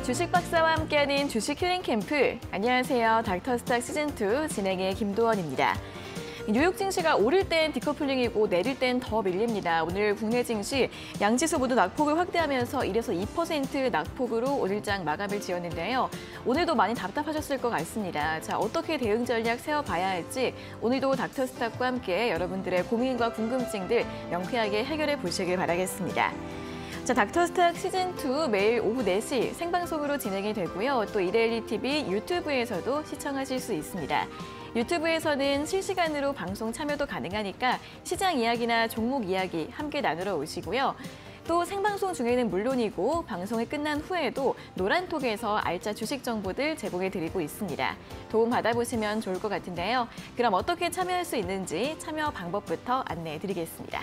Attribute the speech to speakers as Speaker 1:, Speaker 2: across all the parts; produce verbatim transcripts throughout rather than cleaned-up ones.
Speaker 1: 주식 박사와 함께하는 주식 힐링 캠프. 안녕하세요. 닥터스탁 시즌이 진행의 김도원입니다. 뉴욕 증시가 오를 땐 디커플링이고 내릴 땐 더 밀립니다. 오늘 국내 증시 양지수 모두 낙폭을 확대하면서 일에서 이 퍼센트 낙폭으로 오늘장 마감을 지었는데요. 오늘도 많이 답답하셨을 것 같습니다. 자, 어떻게 대응 전략 세워봐야 할지 오늘도 닥터스탁과 함께 여러분들의 고민과 궁금증들 명쾌하게 해결해 보시길 바라겠습니다. 자, 닥터스탁 시즌이 매일 오후 네 시 생방송으로 진행이 되고요. 또 이데일리 티비 유튜브에서도 시청하실 수 있습니다. 유튜브에서는 실시간으로 방송 참여도 가능하니까 시장 이야기나 종목 이야기 함께 나누러 오시고요. 또 생방송 중에는 물론이고 방송이 끝난 후에도 노란톡에서 알짜 주식 정보들 제공해드리고 있습니다. 도움 받아보시면 좋을 것 같은데요. 그럼 어떻게 참여할 수 있는지 참여 방법부터 안내해드리겠습니다.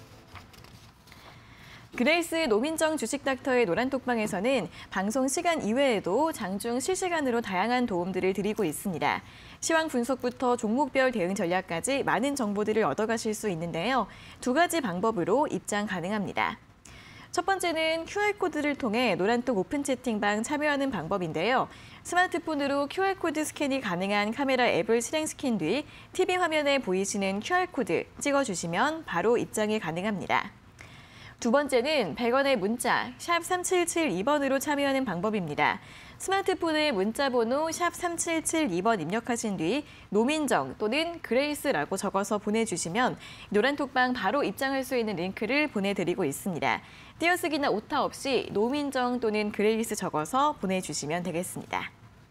Speaker 1: 그레이스 노민정 주식닥터의 노란톡방에서는 방송 시간 이외에도 장중 실시간으로 다양한 도움들을 드리고 있습니다. 시황 분석부터 종목별 대응 전략까지 많은 정보들을 얻어가실 수 있는데요. 두 가지 방법으로 입장 가능합니다. 첫 번째는 큐알코드를 통해 노란톡 오픈 채팅방 참여하는 방법인데요. 스마트폰으로 큐알코드 스캔이 가능한 카메라 앱을 실행시킨 뒤 티비 화면에 보이시는 큐알코드 찍어주시면 바로 입장이 가능합니다. 두 번째는 백 원의 문자 샵 삼칠칠이 번으로 참여하는 방법입니다. 스마트폰에 문자 번호 샵 삼칠칠이 번 입력하신 뒤 노민정 또는 그레이스라고 적어서 보내주시면 노란톡방 바로 입장할 수 있는 링크를 보내드리고 있습니다. 띄어쓰기나 오타 없이 노민정 또는 그레이스 적어서 보내주시면 되겠습니다.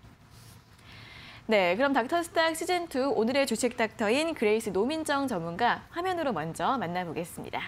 Speaker 1: 네, 그럼 닥터스탁 시즌이 오늘의 주식 닥터인 그레이스 노민정 전문가 화면으로 먼저 만나보겠습니다.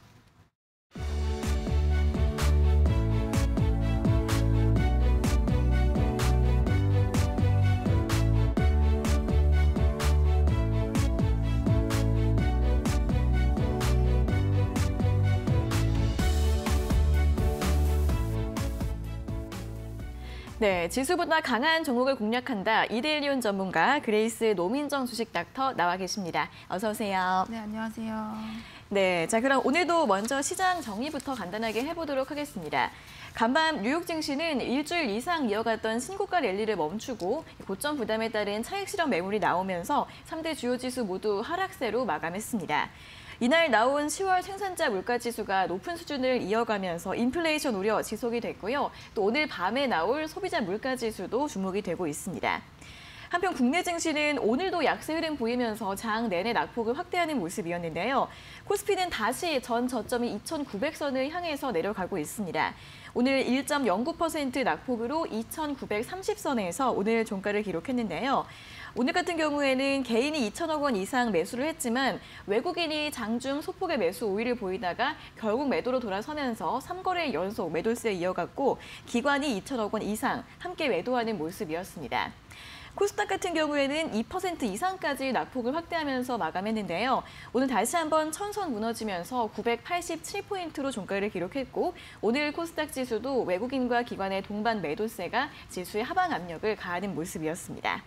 Speaker 1: 네, 지수보다 강한 종목을 공략한다. 이데일리온 전문가 그레이스 노민정 주식 닥터 나와 계십니다. 어서 오세요.
Speaker 2: 네, 안녕하세요.
Speaker 1: 네, 자 그럼 오늘도 먼저 시장 정리부터 간단하게 해보도록 하겠습니다. 간밤 뉴욕 증시는 일주일 이상 이어갔던 신고가 랠리를 멈추고 고점 부담에 따른 차익 실현 매물이 나오면서 삼 대 주요 지수 모두 하락세로 마감했습니다. 이날 나온 시월 생산자 물가지수가 높은 수준을 이어가면서 인플레이션 우려 지속이 됐고요. 또 오늘 밤에 나올 소비자 물가지수도 주목이 되고 있습니다. 한편 국내 증시는 오늘도 약세 흐름 보이면서 장 내내 낙폭을 확대하는 모습이었는데요. 코스피는 다시 전 저점이 이천구백 선을 향해서 내려가고 있습니다. 오늘 일 점 영구 퍼센트 낙폭으로 이천구백삼십 선에서 오늘 종가를 기록했는데요. 오늘 같은 경우에는 개인이 이천억 원 이상 매수를 했지만 외국인이 장중 소폭의 매수 우위를 보이다가 결국 매도로 돌아서면서 삼 거래 연속 매도세 이어갔고 기관이 이천억 원 이상 함께 매도하는 모습이었습니다. 코스닥 같은 경우에는 이 퍼센트 이상까지 낙폭을 확대하면서 마감했는데요. 오늘 다시 한번 천선 무너지면서 구백팔십칠 포인트로 종가를 기록했고 오늘 코스닥 지수도 외국인과 기관의 동반 매도세가 지수의 하방 압력을 가하는 모습이었습니다.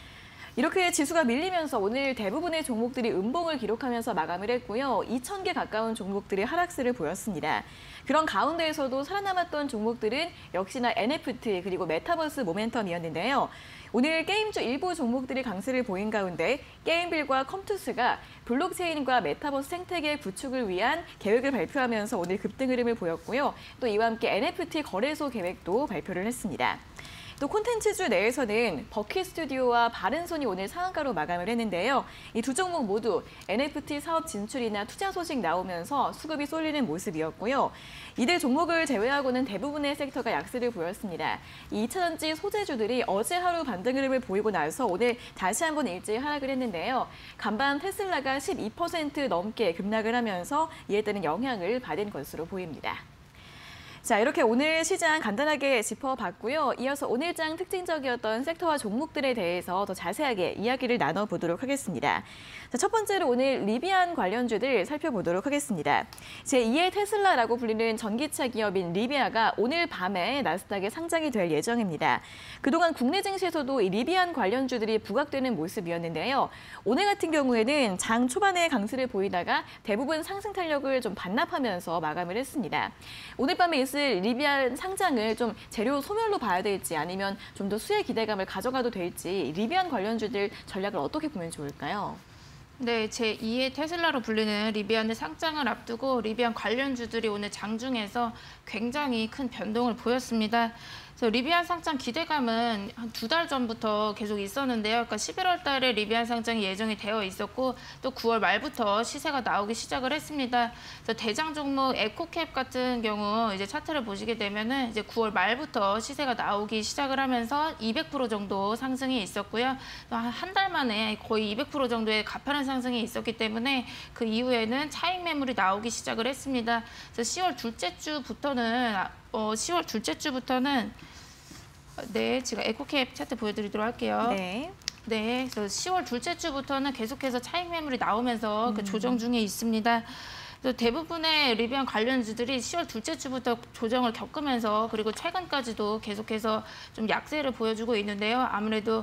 Speaker 1: 이렇게 지수가 밀리면서 오늘 대부분의 종목들이 음봉을 기록하면서 마감을 했고요. 이천 개 가까운 종목들이 하락세를 보였습니다. 그런 가운데에서도 살아남았던 종목들은 역시나 엔에프티 그리고 메타버스 모멘텀이었는데요. 오늘 게임주 일부 종목들이 강세를 보인 가운데 게임빌과 컴투스가 블록체인과 메타버스 생태계 구축을 위한 계획을 발표하면서 오늘 급등 흐름을 보였고요. 또 이와 함께 엔에프티 거래소 계획도 발표를 했습니다. 또 콘텐츠주 내에서는 버킷 스튜디오와 바른손이 오늘 상한가로 마감을 했는데요. 이 두 종목 모두 엔에프티 사업 진출이나 투자 소식 나오면서 수급이 쏠리는 모습이었고요. 이들 종목을 제외하고는 대부분의 섹터가 약세를 보였습니다. 이 이차전지 소재주들이 어제 하루 반등 흐름을 보이고 나서 오늘 다시 한번 일제히 하락을 했는데요. 간밤 테슬라가 십이 퍼센트 넘게 급락을 하면서 이에 따른 영향을 받은 것으로 보입니다. 자, 이렇게 오늘 시장 간단하게 짚어봤고요. 이어서 오늘장 특징적이었던 섹터와 종목들에 대해서 더 자세하게 이야기를 나눠보도록 하겠습니다. 자, 첫 번째로 오늘 리비안 관련주들 살펴보도록 하겠습니다. 제이의 테슬라라고 불리는 전기차 기업인 리비아가 오늘 밤에 나스닥에 상장이 될 예정입니다. 그동안 국내 증시에서도 이 리비안 관련주들이 부각되는 모습이었는데요. 오늘 같은 경우에는 장 초반에 강세를 보이다가 대부분 상승 탄력을 좀 반납하면서 마감을 했습니다. 오늘 밤에 있을 이것을 리비안 상장을 좀 재료 소멸로 봐야 될지 아니면 좀 더 수혜 기대감을 가져가도 될지 리비안 관련주들 전략을 어떻게 보면 좋을까요?
Speaker 2: 네, 제이의 테슬라로 불리는 리비안의 상장을 앞두고 리비안 관련주들이 오늘 장중에서 굉장히 큰 변동을 보였습니다. 그래서 리비안 상장 기대감은 한 두 달 전부터 계속 있었는데요. 그러니까 십일월 달에 리비안 상장이 예정이 되어 있었고 또 구월 말부터 시세가 나오기 시작을 했습니다. 그래서 대장 종목 에코캡 같은 경우 이제 차트를 보시게 되면은 이제 구월 말부터 시세가 나오기 시작을 하면서 이백 퍼센트 정도 상승이 있었고요. 한 달 만에 거의 이백 퍼센트 정도의 가파른 상승이 있었기 때문에 그 이후에는 차익 매물이 나오기 시작을 했습니다. 그래서 시월 둘째 주부터는 어, 시월 둘째 주부터는 네, 제가 에코캡 차트 보여드리도록 할게요.
Speaker 1: 네.
Speaker 2: 네, 그래서 시월 둘째 주부터는 계속해서 차익 매물이 나오면서 음. 그 조정 중에 있습니다. 그래서 대부분의 리비안 관련주들이 시월 둘째 주부터 조정을 겪으면서 그리고 최근까지도 계속해서 좀 약세를 보여주고 있는데요. 아무래도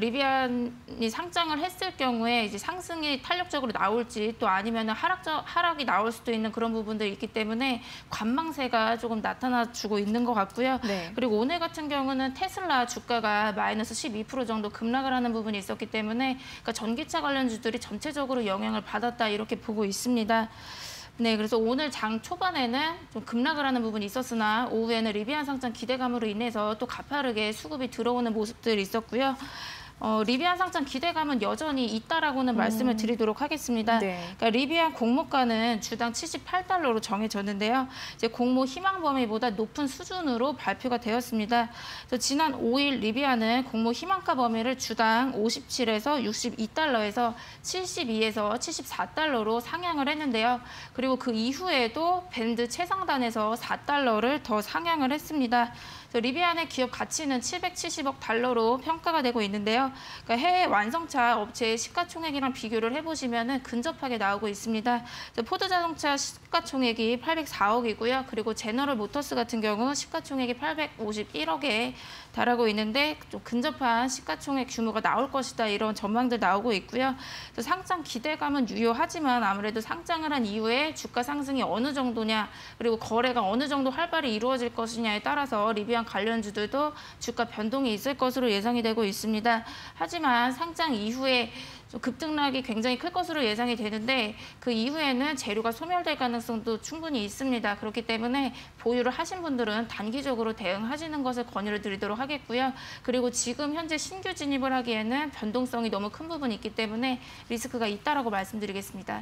Speaker 2: 리비안이 상장을 했을 경우에 이제 상승이 탄력적으로 나올지 또 아니면 하락, 하락이 나올 수도 있는 그런 부분들이 있기 때문에 관망세가 조금 나타나주고 있는 것 같고요. 네. 그리고 오늘 같은 경우는 테슬라 주가가 마이너스 십이 퍼센트 정도 급락을 하는 부분이 있었기 때문에 그러니까 전기차 관련주들이 전체적으로 영향을 받았다 이렇게 보고 있습니다. 네, 그래서 오늘 장 초반에는 좀 급락을 하는 부분이 있었으나 오후에는 리비안 상장 기대감으로 인해서 또 가파르게 수급이 들어오는 모습들이 있었고요. 어, 리비안 상장 기대감은 여전히 있다라고는 음. 말씀을 드리도록 하겠습니다. 네. 그러니까 리비안 공모가는 주당 칠십팔 달러로 정해졌는데요. 이제 공모 희망 범위보다 높은 수준으로 발표가 되었습니다. 그래서 지난 오 일 리비안은 공모 희망가 범위를 주당 오십칠에서 육십이 달러에서 칠십이에서 칠십사 달러로 상향을 했는데요. 그리고 그 이후에도 밴드 최상단에서 사 달러를 더 상향을 했습니다. 리비안의 기업 가치는 칠백칠십억 달러로 평가가 되고 있는데요. 그러니까 해외 완성차 업체의 시가총액이랑 비교를 해보시면 근접하게 나오고 있습니다. 포드자동차 시가총액이 팔백사억이고요. 그리고 제너럴 모터스 같은 경우 시가총액이 팔백오십일억에 달하고 있는데 좀 근접한 시가총액 규모가 나올 것이다 이런 전망들 나오고 있고요. 상장 기대감은 유효하지만 아무래도 상장을 한 이후에 주가 상승이 어느 정도냐 그리고 거래가 어느 정도 활발히 이루어질 것이냐에 따라서 리비안 관련주들도 주가 변동이 있을 것으로 예상이 되고 있습니다. 하지만 상장 이후에 좀 급등락이 굉장히 클 것으로 예상이 되는데 그 이후에는 재료가 소멸될 가능성도 충분히 있습니다. 그렇기 때문에 보유를 하신 분들은 단기적으로 대응하시는 것을 권유를 드리도록 하겠고요. 그리고 지금 현재 신규 진입을 하기에는 변동성이 너무 큰 부분이 있기 때문에 리스크가 있다라고 말씀드리겠습니다.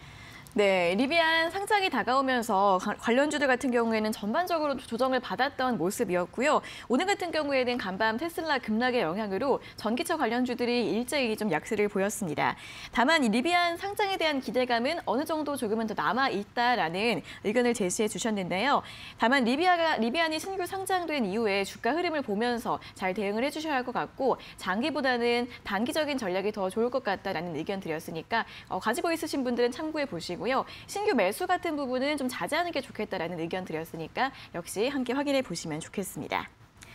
Speaker 1: 네, 리비안 상장이 다가오면서 관련주들 같은 경우에는 전반적으로 조정을 받았던 모습이었고요. 오늘 같은 경우에는 간밤 테슬라 급락의 영향으로 전기차 관련주들이 일제히 좀 약세를 보였습니다. 다만 이 리비안 상장에 대한 기대감은 어느 정도 조금은 더 남아있다라는 의견을 제시해 주셨는데요. 다만 리비아가, 리비안이 신규 상장된 이후에 주가 흐름을 보면서 잘 대응을 해주셔야 할 것 같고 장기보다는 단기적인 전략이 더 좋을 것 같다라는 의견 드렸으니까 어, 가지고 있으신 분들은 참고해 보시고 신규 매수 같은 부분은 좀 자제하는 게 좋겠다라는 의견 드렸으니까 역시 함께 확인해 보시면 좋겠습니다.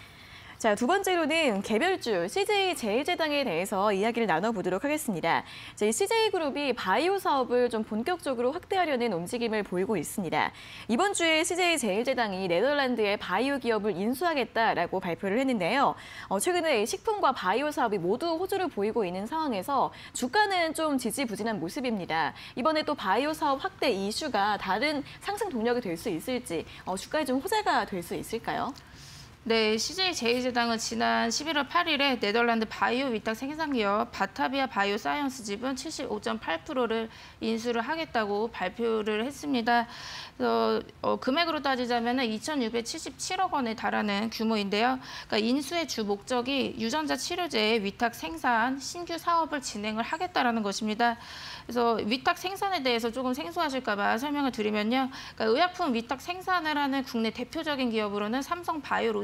Speaker 1: 자, 두 번째로는 개별주 씨제이제일제당에 대해서 이야기를 나눠보도록 하겠습니다. 이 씨제이그룹이 바이오 사업을 좀 본격적으로 확대하려는 움직임을 보이고 있습니다. 이번 주에 씨제이제일제당이 네덜란드의 바이오 기업을 인수하겠다라고 발표를 했는데요. 어, 최근에 식품과 바이오 사업이 모두 호조를 보이고 있는 상황에서 주가는 좀 지지부진한 모습입니다. 이번에 또 바이오 사업 확대 이슈가 다른 상승 동력이 될 수 있을지 어, 주가에 좀 호재가 될 수 있을까요?
Speaker 2: 네, 씨제이제일제당은 지난 십일월 팔일에 네덜란드 바이오 위탁 생산기업 바타비아 바이오 사이언스 집은 칠십오 점 팔 퍼센트를 인수를 하겠다고 발표를 했습니다. 그래서 어, 금액으로 따지자면 이천육백칠십칠억 원에 달하는 규모인데요. 그러니까 인수의 주 목적이 유전자 치료제 위탁 생산 신규 사업을 진행을 하겠다라는 것입니다. 그래서 위탁 생산에 대해서 조금 생소하실까 봐 설명을 드리면요. 그러니까 의약품 위탁 생산을 하는 국내 대표적인 기업으로는 삼성 바이오로직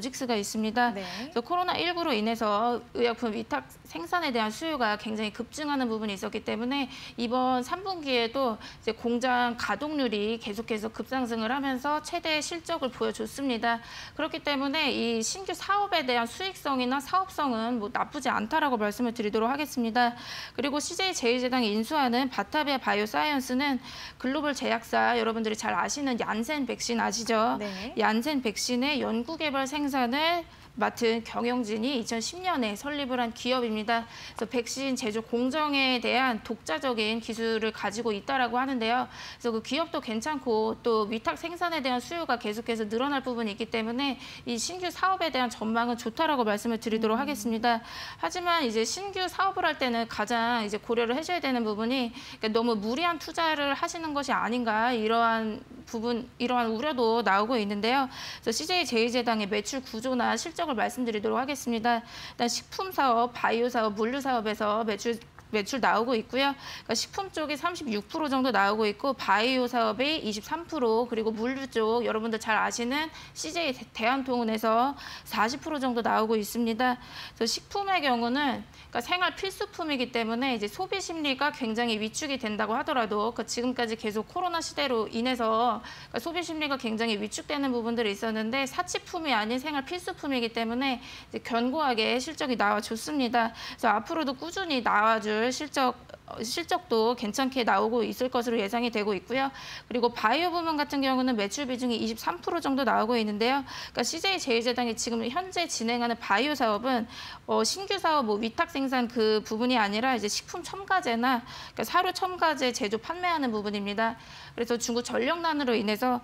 Speaker 2: 조직스가 있습니다.
Speaker 1: 네.
Speaker 2: 그래서 코로나십구로 인해서 의약품 위탁 생산에 대한 수요가 굉장히 급증하는 부분이 있었기 때문에 이번 삼 분기에도 이제 공장 가동률이 계속해서 급상승을 하면서 최대의 실적을 보여줬습니다. 그렇기 때문에 이 신규 사업에 대한 수익성이나 사업성은 뭐 나쁘지 않다라고 말씀을 드리도록 하겠습니다. 그리고 씨제이 제일제당이 인수하는 바타비아 바이오사이언스는 글로벌 제약사 여러분들이 잘 아시는 얀센 백신 아시죠?
Speaker 1: 네.
Speaker 2: 얀센 백신의 연구개발 생산을 맡은 경영진이 이천십 년에 설립을 한 기업입니다. 그래서 백신 제조 공정에 대한 독자적인 기술을 가지고 있다라고 하는데요. 그래서 그 기업도 괜찮고 또 위탁 생산에 대한 수요가 계속해서 늘어날 부분이 있기 때문에 이 신규 사업에 대한 전망은 좋다라고 말씀을 드리도록 하겠습니다. 하지만 이제 신규 사업을 할 때는 가장 이제 고려를 하셔야 되는 부분이 그러니까 너무 무리한 투자를 하시는 것이 아닌가 이러한 부분, 이러한 우려도 나오고 있는데요. 그래서 씨제이 제일제당의 매출 구조나 실적을 말씀드리도록 하겠습니다. 일단 식품 사업, 바이오 사업, 물류 사업에서 매출 매출 나오고 있고요. 그러니까 식품 쪽이 삼십육 퍼센트 정도 나오고 있고 바이오 사업이 이십삼 퍼센트 그리고 물류 쪽 여러분들 잘 아시는 씨제이 대한통운에서 사십 퍼센트 정도 나오고 있습니다. 그래서 식품의 경우는 그러니까 생활 필수품이기 때문에 이제 소비 심리가 굉장히 위축이 된다고 하더라도 그 지금까지 계속 코로나 시대로 인해서 그러니까 소비 심리가 굉장히 위축되는 부분들이 있었는데 사치품이 아닌 생활 필수품이기 때문에 이제 견고하게 실적이 나와줬습니다. 그래서 앞으로도 꾸준히 나와줄 실적, 실적도 괜찮게 나오고 있을 것으로 예상이 되고 있고요. 그리고 바이오 부문 같은 경우는 매출 비중이 이십삼 퍼센트 정도 나오고 있는데요. 그러니까 씨제이 제일제당이 지금 현재 진행하는 바이오 사업은 어, 신규 사업 뭐 위탁 생산 그 부분이 아니라 이제 식품 첨가제나 그러니까 사료 첨가제 제조 판매하는 부분입니다. 그래서 중국 전력난으로 인해서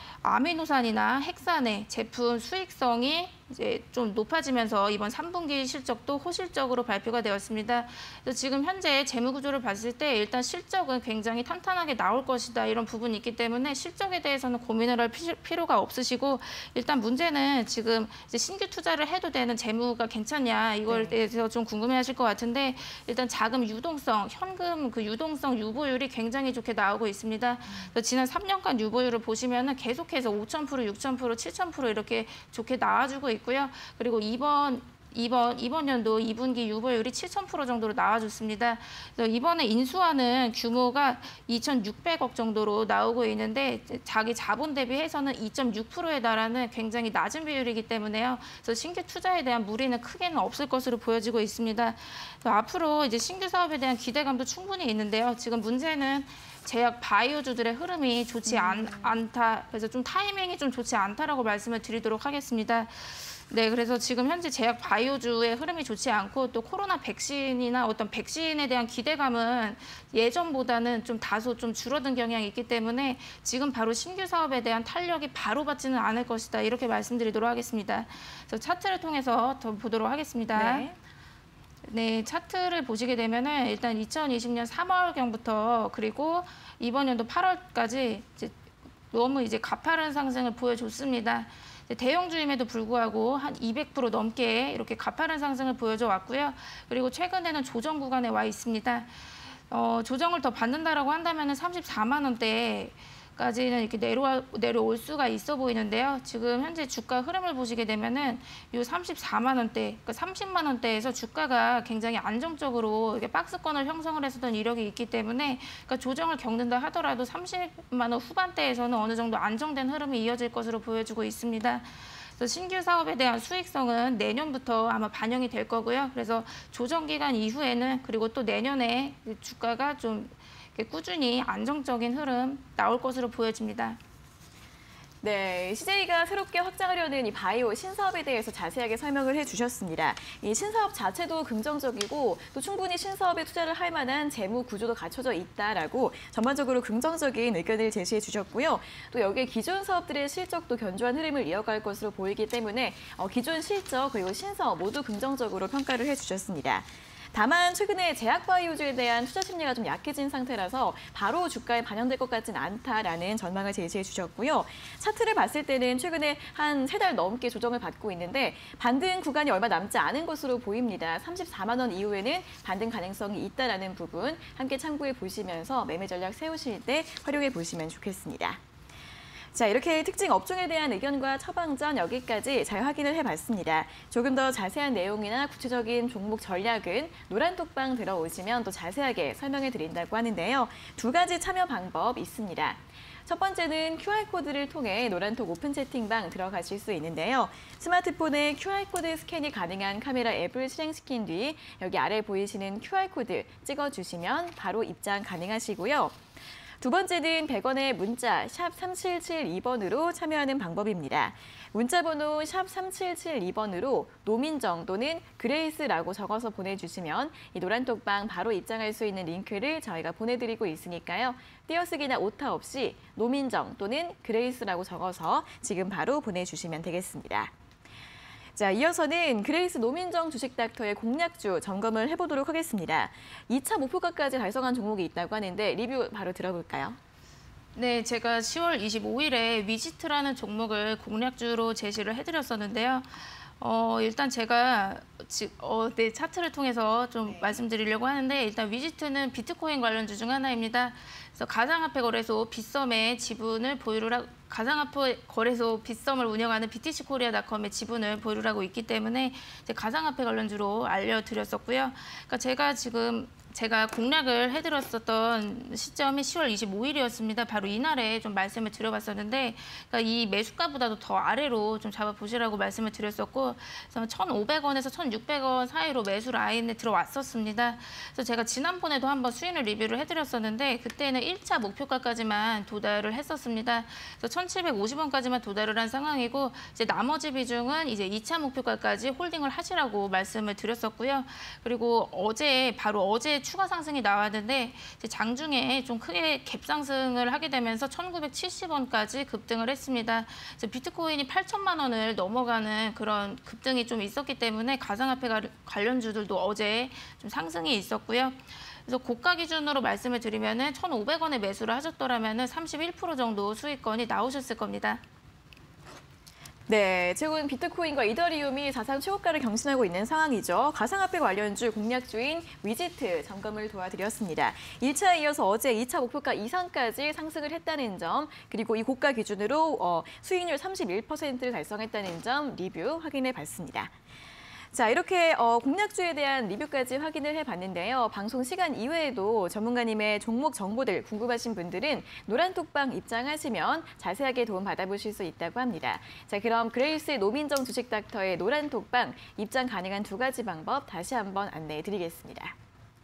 Speaker 2: 아미노산이나 핵산의 제품 수익성이 이제 좀 높아지면서 이번 삼 분기 실적도 호실적으로 발표가 되었습니다. 그래서 지금 현재 재무 구조를 봤을 때 일단 실적은 굉장히 탄탄하게 나올 것이다 이런 부분이 있기 때문에 실적에 대해서는 고민을 할 필요가 없으시고 일단 문제는 지금 이제 신규 투자를 해도 되는 재무가 괜찮냐 이걸
Speaker 1: 네.
Speaker 2: 대해서 좀 궁금해하실 것 같은데 일단 자금 유동성, 현금 그 유동성 유보율이 굉장히 좋게 나오고 있습니다. 그래서 지난 삼 년간 유보율을 보시면은 계속해서 오천 퍼센트, 육천 퍼센트, 칠천 퍼센트 이렇게 좋게 나와주고 있고요. 그리고 이번 이번 이번 연도 이 분기 유보율이 칠천 퍼센트 정도로 나와줬습니다. 그래서 이번에 인수하는 규모가 이천육백억 정도로 나오고 있는데 자기 자본 대비해서는 이 점 육 퍼센트에 달하는 굉장히 낮은 비율이기 때문에요. 그래서 신규 투자에 대한 무리는 크게는 없을 것으로 보여지고 있습니다. 그래서 앞으로 이제 신규 사업에 대한 기대감도 충분히 있는데요. 지금 문제는 제약 바이오주들의 흐름이 좋지 않, 않다. 그래서 좀 타이밍이 좀 좋지 않다라고 말씀을 드리도록 하겠습니다. 네, 그래서 지금 현재 제약 바이오주의 흐름이 좋지 않고 또 코로나 백신이나 어떤 백신에 대한 기대감은 예전보다는 좀 다소 좀 줄어든 경향이 있기 때문에 지금 바로 신규 사업에 대한 탄력이 바로 받지는 않을 것이다. 이렇게 말씀드리도록 하겠습니다. 그래서 차트를 통해서 더 보도록 하겠습니다.
Speaker 1: 네.
Speaker 2: 네, 차트를 보시게 되면은 일단 이천이십 년 삼월경부터 그리고 이번 연도 팔월까지 이제 너무 이제 가파른 상승을 보여줬습니다. 대형주임에도 불구하고 한 이백 퍼센트 넘게 이렇게 가파른 상승을 보여줘 왔고요. 그리고 최근에는 조정 구간에 와 있습니다. 어, 조정을 더 받는다라고 한다면은 삼십사만 원대. 까지는 이렇게 내려와, 내려올 수가 있어 보이는데요. 지금 현재 주가 흐름을 보시게 되면은 요 삼십사만 원대, 그러니까 삼십만 원대에서 주가가 굉장히 안정적으로 이렇게 박스권을 형성을 했었던 이력이 있기 때문에 그러니까 조정을 겪는다 하더라도 삼십만 원 후반대에서는 어느 정도 안정된 흐름이 이어질 것으로 보여지고 있습니다. 그래서 신규 사업에 대한 수익성은 내년부터 아마 반영이 될 거고요. 그래서 조정 기간 이후에는 그리고 또 내년에 주가가 좀 꾸준히 안정적인 흐름 나올 것으로 보여집니다.
Speaker 1: 네, 씨제이가 새롭게 확장하려는 이 바이오 신사업에 대해서 자세하게 설명을 해주셨습니다. 이 신사업 자체도 긍정적이고 또 충분히 신사업에 투자를 할 만한 재무 구조도 갖춰져 있다라고 전반적으로 긍정적인 의견을 제시해 주셨고요. 또 여기에 기존 사업들의 실적도 견조한 흐름을 이어갈 것으로 보이기 때문에 어, 기존 실적 그리고 신사업 모두 긍정적으로 평가를 해주셨습니다. 다만 최근에 제약바이오주에 대한 투자 심리가 좀 약해진 상태라서 바로 주가에 반영될 것 같진 않다라는 전망을 제시해 주셨고요. 차트를 봤을 때는 최근에 한 세 달 넘게 조정을 받고 있는데 반등 구간이 얼마 남지 않은 것으로 보입니다. 삼십사만 원 이후에는 반등 가능성이 있다라는 부분 함께 참고해 보시면서 매매 전략 세우실 때 활용해 보시면 좋겠습니다. 자, 이렇게 특징 업종에 대한 의견과 처방전 여기까지 잘 확인을 해봤습니다. 조금 더 자세한 내용이나 구체적인 종목 전략은 노란톡방 들어오시면 또 자세하게 설명해 드린다고 하는데요. 두 가지 참여 방법 있습니다. 첫 번째는 큐알코드를 통해 노란톡 오픈 채팅방 들어가실 수 있는데요. 스마트폰에 큐알코드 스캔이 가능한 카메라 앱을 실행시킨 뒤 여기 아래 보이시는 큐알코드 찍어주시면 바로 입장 가능하시고요. 두 번째는 백 원의 문자 샵 삼칠칠이 번으로 참여하는 방법입니다. 문자 번호 샵 삼칠칠이 번으로 노민정 또는 그레이스라고 적어서 보내주시면 이 노란톡방 바로 입장할 수 있는 링크를 저희가 보내드리고 있으니까요. 띄어쓰기나 오타 없이 노민정 또는 그레이스라고 적어서 지금 바로 보내주시면 되겠습니다. 자, 이어서는 그레이스 노민정 주식닥터의 공략주 점검을 해보도록 하겠습니다. 이 차 목표가까지 달성한 종목이 있다고 하는데 리뷰 바로 들어볼까요?
Speaker 2: 네, 제가 시월 이십오일에 위지트라는 종목을 공략주로 제시를 해드렸었는데요. 어, 일단 제가 지, 어, 네, 차트를 통해서 좀 네. 말씀드리려고 하는데 일단 위지트는 비트코인 관련주 중 하나입니다. 그래서 가상화폐 거래소 빗썸의 지분을 보유를 하고 가상화폐 거래소 빗썸을 운영하는 비티씨코리아닷컴의 지분을 보유를 하고 있기 때문에 이제 가상화폐 관련주로 알려드렸었고요. 그러니까 제가 지금 제가 공략을 해드렸었던 시점이 시월 이십오일이었습니다. 바로 이날에 좀 말씀을 드려봤었는데 그러니까 이 매수가보다도 더 아래로 좀 잡아보시라고 말씀을 드렸었고 그래서 천오백 원에서 천육백 원 사이로 매수 라인에 들어왔었습니다. 그래서 제가 지난번에도 한번 수익을 리뷰를 해드렸었는데 그때는 일 차 목표가까지만 도달을 했었습니다. 그래서 천칠백오십 원까지만 도달을 한 상황이고 이제 나머지 비중은 이제 이 차 목표가까지 홀딩을 하시라고 말씀을 드렸었고요. 그리고 어제 바로 어제 추가 상승이 나왔는데 이제 장중에 좀 크게 갭 상승을 하게 되면서 천구백칠십 원까지 급등을 했습니다. 이제 비트코인이 팔천만 원을 넘어가는 그런 급등이 좀 있었기 때문에 가상화폐 관련주들도 어제 좀 상승이 있었고요. 그래서 고가 기준으로 말씀을 드리면은 천오백 원에 매수를 하셨더라면은 삼십일 퍼센트 정도 수익권이 나오셨을 겁니다.
Speaker 1: 네, 최근 비트코인과 이더리움이 사상 최고가를 경신하고 있는 상황이죠. 가상화폐 관련주 공략주인 위지트 점검을 도와드렸습니다. 일 차에 이어서 어제 이 차 목표가 이상까지 상승을 했다는 점, 그리고 이 고가 기준으로 어, 수익률 삼십일 퍼센트를 달성했다는 점 리뷰 확인해 봤습니다. 자, 이렇게 어, 공략주에 대한 리뷰까지 확인을 해봤는데요. 방송 시간 이외에도 전문가님의 종목 정보들 궁금하신 분들은 노란톡방 입장하시면 자세하게 도움 받아보실 수 있다고 합니다. 자, 그럼 그레이스 노민정 주식닥터의 노란톡방 입장 가능한 두 가지 방법 다시 한번 안내해 드리겠습니다.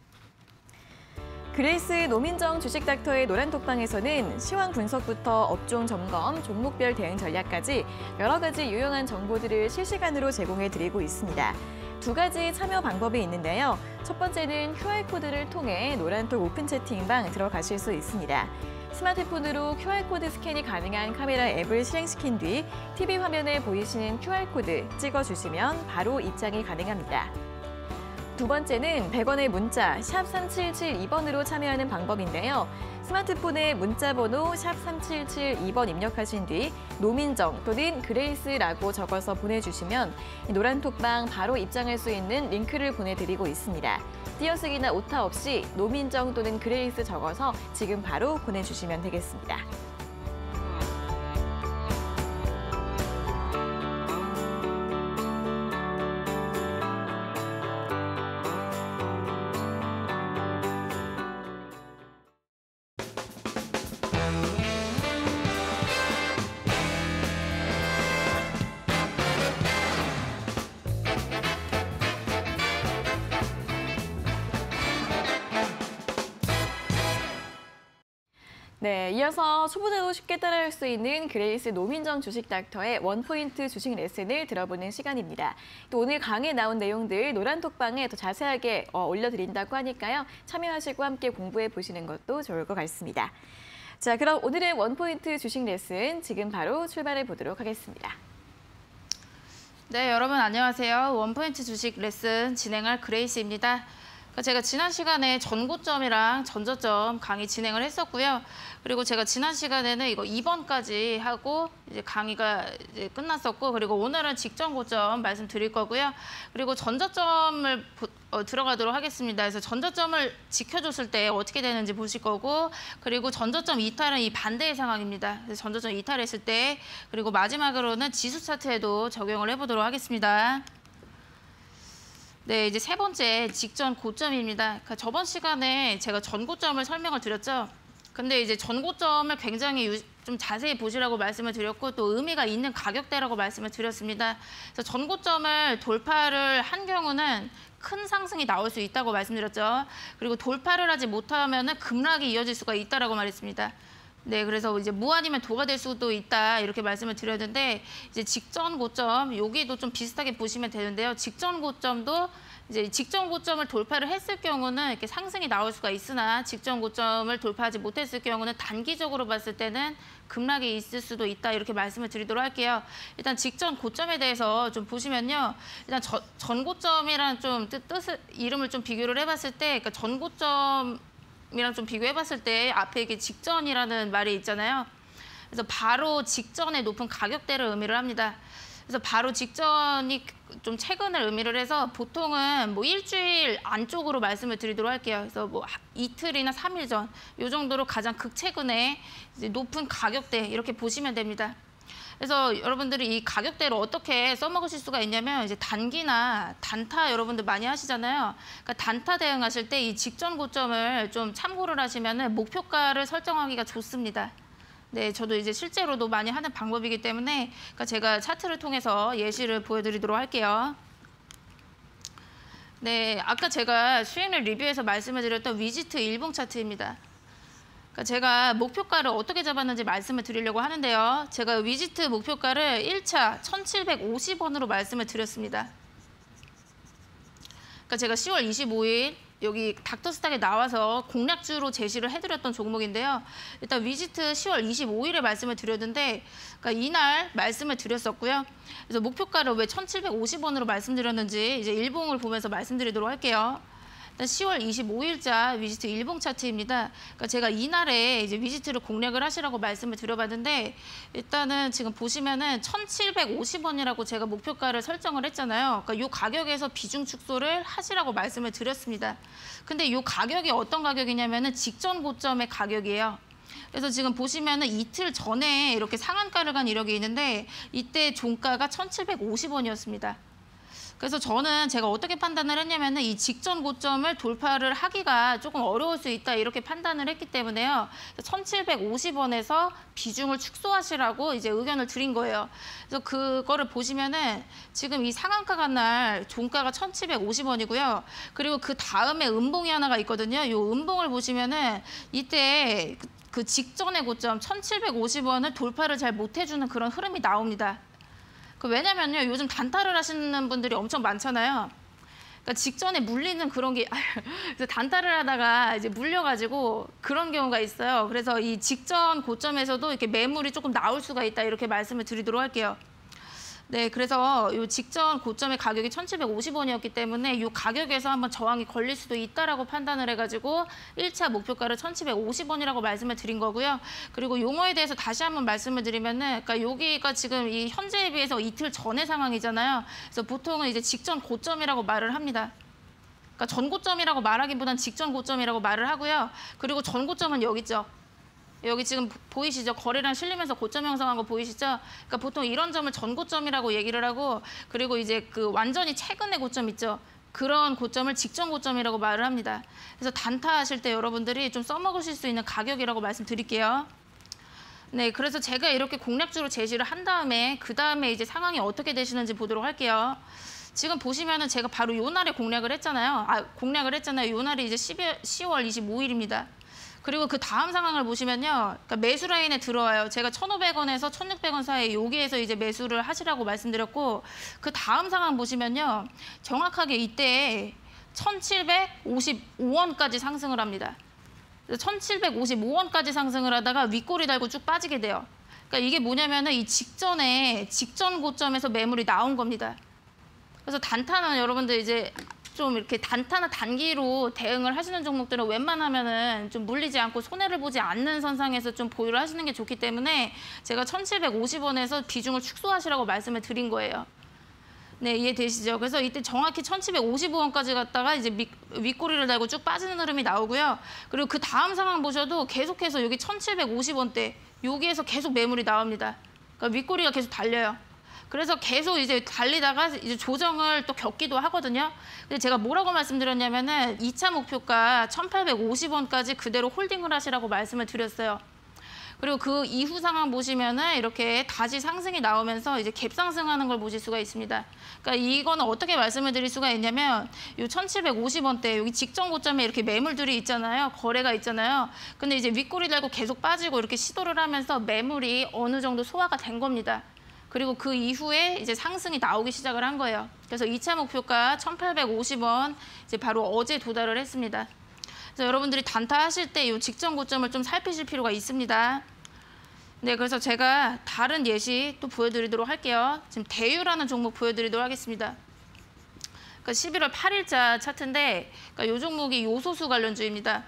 Speaker 1: 그레이스 노민정 주식닥터의 노란톡방에서는 시황 분석부터 업종 점검, 종목별 대응 전략까지 여러 가지 유용한 정보들을 실시간으로 제공해드리고 있습니다. 두 가지 참여 방법이 있는데요. 첫 번째는 큐알코드를 통해 노란톡 오픈 채팅방 들어가실 수 있습니다. 스마트폰으로 큐알코드 스캔이 가능한 카메라 앱을 실행시킨 뒤 티비 화면에 보이시는 큐알코드 찍어주시면 바로 입장이 가능합니다. 두 번째는 백 원의 문자 샵 삼칠칠이 번으로 참여하는 방법인데요. 스마트폰에 문자 번호 샵 삼칠칠이 번 입력하신 뒤 노민정 또는 그레이스라고 적어서 보내주시면 노란톡방 바로 입장할 수 있는 링크를 보내드리고 있습니다. 띄어쓰기나 오타 없이 노민정 또는 그레이스 적어서 지금 바로 보내주시면 되겠습니다. 네, 이어서 초보자도 쉽게 따라할 수 있는 그레이스 노민정 주식닥터의 원포인트 주식 레슨을 들어보는 시간입니다. 또 오늘 강의에 나온 내용들 노란톡방에 더 자세하게 어, 올려드린다고 하니까요. 참여하시고 함께 공부해 보시는 것도 좋을 것 같습니다. 자, 그럼 오늘의 원포인트 주식 레슨 지금 바로 출발해 보도록 하겠습니다.
Speaker 2: 네, 여러분 안녕하세요. 원포인트 주식 레슨 진행할 그레이스입니다. 그러니까 제가 지난 시간에 전고점이랑 전저점 강의 진행을 했었고요. 그리고 제가 지난 시간에는 이거 이 번까지 하고 이제 강의가 이제 끝났었고, 그리고 오늘은 직전 고점 말씀드릴 거고요. 그리고 전저점을 보, 어, 들어가도록 하겠습니다. 그래서 전저점을 지켜줬을 때 어떻게 되는지 보실 거고, 그리고 전저점 이탈은 이 반대의 상황입니다. 그래서 전저점 이탈했을 때, 그리고 마지막으로는 지수 차트에도 적용을 해보도록 하겠습니다. 네, 이제 세 번째 직전 고점입니다. 그러니까 저번 시간에 제가 전고점을 설명을 드렸죠. 근데 이제 전고점을 굉장히 유, 좀 자세히 보시라고 말씀을 드렸고, 또 의미가 있는 가격대라고 말씀을 드렸습니다. 그래서 전고점을 돌파를 한 경우는 큰 상승이 나올 수 있다고 말씀드렸죠. 그리고 돌파를 하지 못하면은 급락이 이어질 수가 있다라고 말했습니다. 네, 그래서 이제 무 아니면 도가 될 수도 있다 이렇게 말씀을 드렸는데, 이제 직전 고점 여기도 좀 비슷하게 보시면 되는데요. 직전 고점도 이제 직전 고점을 돌파를 했을 경우는 이렇게 상승이 나올 수가 있으나, 직전 고점을 돌파하지 못했을 경우는 단기적으로 봤을 때는 급락이 있을 수도 있다 이렇게 말씀을 드리도록 할게요. 일단 직전 고점에 대해서 좀 보시면요. 일단 저, 전 고점이랑 좀 뜻, 뜻을 이름을 좀 비교를 해봤을 때, 그러니까 전 고점 이랑 좀 비교해봤을 때 앞에 이게 직전이라는 말이 있잖아요. 그래서 바로 직전에 높은 가격대를 의미를 합니다. 그래서 바로 직전이 좀 최근을 의미를 해서 보통은 뭐 일주일 안쪽으로 말씀을 드리도록 할게요. 그래서 뭐 이틀이나 삼 일 전, 이 정도로 가장 극최근에 이제 높은 가격대 이렇게 보시면 됩니다. 그래서 여러분들이 이 가격대를 어떻게 써먹으실 수가 있냐면, 이제 단기나 단타 여러분들 많이 하시잖아요. 그러니까 단타 대응하실 때 이 직전 고점을 좀 참고를 하시면은 목표가를 설정하기가 좋습니다. 네, 저도 이제 실제로도 많이 하는 방법이기 때문에, 그러니까 제가 차트를 통해서 예시를 보여드리도록 할게요. 네, 아까 제가 수익률 리뷰에서 말씀을 드렸던 위지트 일봉 차트입니다. 그러니까 제가 목표가를 어떻게 잡았는지 말씀을 드리려고 하는데요. 제가 위지트 목표가를 일 차 천칠백오십 원으로 말씀을 드렸습니다. 그러니까 제가 시월 이십오일 여기 닥터스탁에 나와서 공략주로 제시를 해드렸던 종목인데요. 일단 위지트 시월 이십오일에 말씀을 드렸는데, 그러니까 이날 말씀을 드렸었고요. 그래서 목표가를 왜 천칠백오십 원으로 말씀드렸는지 이제 일봉을 보면서 말씀드리도록 할게요. 일단 시월 이십오일자 위지트 일봉 차트입니다. 그러니까 제가 이날에 이제 위지트를 공략을 하시라고 말씀을 드려봤는데, 일단은 지금 보시면은 천칠백오십 원이라고 제가 목표가를 설정을 했잖아요. 그러니까 이 가격에서 비중 축소를 하시라고 말씀을 드렸습니다. 근데 이 가격이 어떤 가격이냐면은 직전 고점의 가격이에요. 그래서 지금 보시면은 이틀 전에 이렇게 상한가를 간 이력이 있는데, 이때 종가가 천칠백오십 원이었습니다. 그래서 저는 제가 어떻게 판단을 했냐면은 이 직전 고점을 돌파를 하기가 조금 어려울 수 있다 이렇게 판단을 했기 때문에요. 천칠백오십 원에서 비중을 축소하시라고 이제 의견을 드린 거예요. 그래서 그거를 보시면은 지금 이 상한가 간 날 종가가 천칠백오십 원이고요. 그리고 그 다음에 음봉이 하나가 있거든요. 이 음봉을 보시면은 이때 그 직전의 고점 천칠백오십 원을 돌파를 잘 못 해주는 그런 흐름이 나옵니다. 왜냐면요, 요즘 단타를 하시는 분들이 엄청 많잖아요. 그러니까 직전에 물리는 그런 게, 그래서 단타를 하다가 이제 물려가지고 그런 경우가 있어요. 그래서 이 직전 고점에서도 이렇게 매물이 조금 나올 수가 있다 이렇게 말씀을 드리도록 할게요. 네, 그래서 이 직전 고점의 가격이 천칠백오십 원이었기 때문에 이 가격에서 한번 저항이 걸릴 수도 있다라고 판단을 해가지고 일 차 목표가를 천칠백오십 원이라고 말씀을 드린 거고요. 그리고 용어에 대해서 다시 한번 말씀을 드리면은, 그러니까 여기가 지금 이 현재에 비해서 이틀 전의 상황이잖아요. 그래서 보통은 이제 직전 고점이라고 말을 합니다. 그러니까 전 고점이라고 말하기보단 직전 고점이라고 말을 하고요. 그리고 전 고점은 여기 있죠. 여기 지금 보이시죠? 거래량 실리면서 고점 형성한 거 보이시죠? 그러니까 보통 이런 점을 전고점이라고 얘기를 하고, 그리고 이제 그 완전히 최근의 고점 있죠? 그런 고점을 직전 고점이라고 말을 합니다. 그래서 단타 하실 때 여러분들이 좀 써먹으실 수 있는 가격이라고 말씀드릴게요. 네, 그래서 제가 이렇게 공략주로 제시를 한 다음에 그 다음에 이제 상황이 어떻게 되시는지 보도록 할게요. 지금 보시면은 제가 바로 요 날에 공략을 했잖아요. 아, 공략을 했잖아요. 요 날이 이제 시월 이십오일입니다. 그리고 그 다음 상황을 보시면요. 그러니까 매수 라인에 들어와요. 제가 천오백 원에서 천육백 원 사이 여기에서 이제 매수를 하시라고 말씀드렸고, 그 다음 상황 보시면요. 정확하게 이때 천칠백오십오 원까지 상승을 합니다. 천칠백오십오 원까지 상승을 하다가 윗꼬리 달고 쭉 빠지게 돼요. 그러니까 이게 뭐냐면은 이 직전에 직전 고점에서 매물이 나온 겁니다. 그래서 단타는 여러분들 이제 좀 이렇게 단타나 단기로 대응을 하시는 종목들은 웬만하면은 좀 물리지 않고 손해를 보지 않는 선상에서 좀 보유를 하시는 게 좋기 때문에 제가 천칠백오십 원에서 비중을 축소하시라고 말씀을 드린 거예요. 네, 이해되시죠? 그래서 이때 정확히 천칠백오십오 원까지 갔다가 이제 윗, 윗꼬리를 달고 쭉 빠지는 흐름이 나오고요. 그리고 그 다음 상황 보셔도 계속해서 여기 천칠백오십 원대 여기에서 계속 매물이 나옵니다. 그러니까 윗꼬리가 계속 달려요. 그래서 계속 이제 달리다가 이제 조정을 또 겪기도 하거든요. 근데 제가 뭐라고 말씀드렸냐면은 이 차 목표가 천팔백오십 원까지 그대로 홀딩을 하시라고 말씀을 드렸어요. 그리고 그 이후 상황 보시면은 이렇게 다시 상승이 나오면서 이제 갭 상승하는 걸 보실 수가 있습니다. 그러니까 이거는 어떻게 말씀을 드릴 수가 있냐면 요 천칠백오십 원대 여기 직전 고점에 이렇게 매물들이 있잖아요. 거래가 있잖아요. 근데 이제 윗꼬리 달고 계속 빠지고 이렇게 시도를 하면서 매물이 어느 정도 소화가 된 겁니다. 그리고 그 이후에 이제 상승이 나오기 시작을 한 거예요. 그래서 이 차 목표가 천팔백오십 원 이제 바로 어제 도달을 했습니다. 그래서 여러분들이 단타 하실 때 이 직전 고점을 좀 살피실 필요가 있습니다. 네, 그래서 제가 다른 예시 또 보여드리도록 할게요. 지금 대유라는 종목 보여드리도록 하겠습니다. 그러니까 십일월 팔 일자 차트인데, 그러니까 이 종목이 요소수 관련주입니다.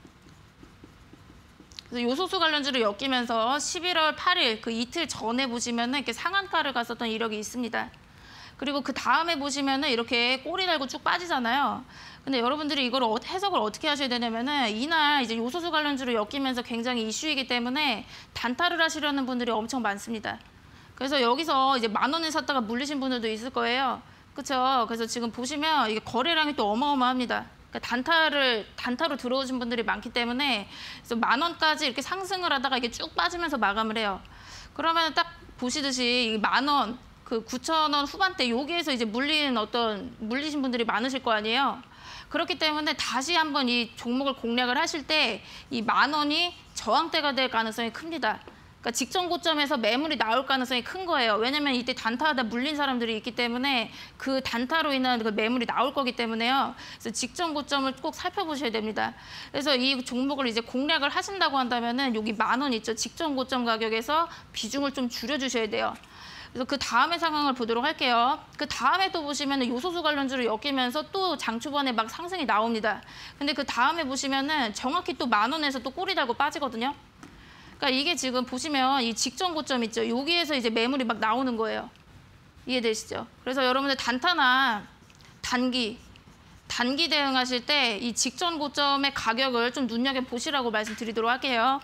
Speaker 2: 그래서 요소수 관련주를 엮이면서 십일월 팔 일 그 이틀 전에 보시면은 이렇게 상한가를 갔었던 이력이 있습니다. 그리고 그 다음에 보시면은 이렇게 꼬리 달고 쭉 빠지잖아요. 근데 여러분들이 이걸 해석을 어떻게 하셔야 되냐면은 이날 이제 요소수 관련주로 엮이면서 굉장히 이슈이기 때문에 단타를 하시려는 분들이 엄청 많습니다. 그래서 여기서 이제 만 원에 샀다가 물리신 분들도 있을 거예요. 그렇죠? 그래서 지금 보시면 이게 거래량이 또 어마어마합니다. 그러니까 단타를 단타로 들어오신 분들이 많기 때문에 그래서 만 원까지 이렇게 상승을 하다가 이게 쭉 빠지면서 마감을 해요. 그러면 딱 보시듯이 만 원, 그 구천 원 후반대 여기에서 이제 물리는 어떤 물리신 분들이 많으실 거 아니에요. 그렇기 때문에 다시 한번 이 종목을 공략을 하실 때 이 만 원이 저항대가 될 가능성이 큽니다. 그러니까 직전 고점에서 매물이 나올 가능성이 큰 거예요. 왜냐면 이때 단타하다 물린 사람들이 있기 때문에 그 단타로 인한 그 매물이 나올 거기 때문에요. 그래서 직전 고점을 꼭 살펴보셔야 됩니다. 그래서 이 종목을 이제 공략을 하신다고 한다면은 여기 만 원 있죠. 직전 고점 가격에서 비중을 좀 줄여주셔야 돼요. 그래서 그 다음의 상황을 보도록 할게요. 그 다음에 또 보시면은 요소수 관련주를 엮이면서 또 장초반에 막 상승이 나옵니다. 근데 그 다음에 보시면은 정확히 또 만 원에서 또 꼬리 달고 빠지거든요. 그러니까 이게 지금 보시면 이 직전 고점 있죠. 여기에서 이제 매물이 막 나오는 거예요. 이해되시죠? 그래서 여러분들 단타나 단기, 단기 대응하실 때 이 직전 고점의 가격을 좀 눈여겨보시라고 말씀드리도록 할게요.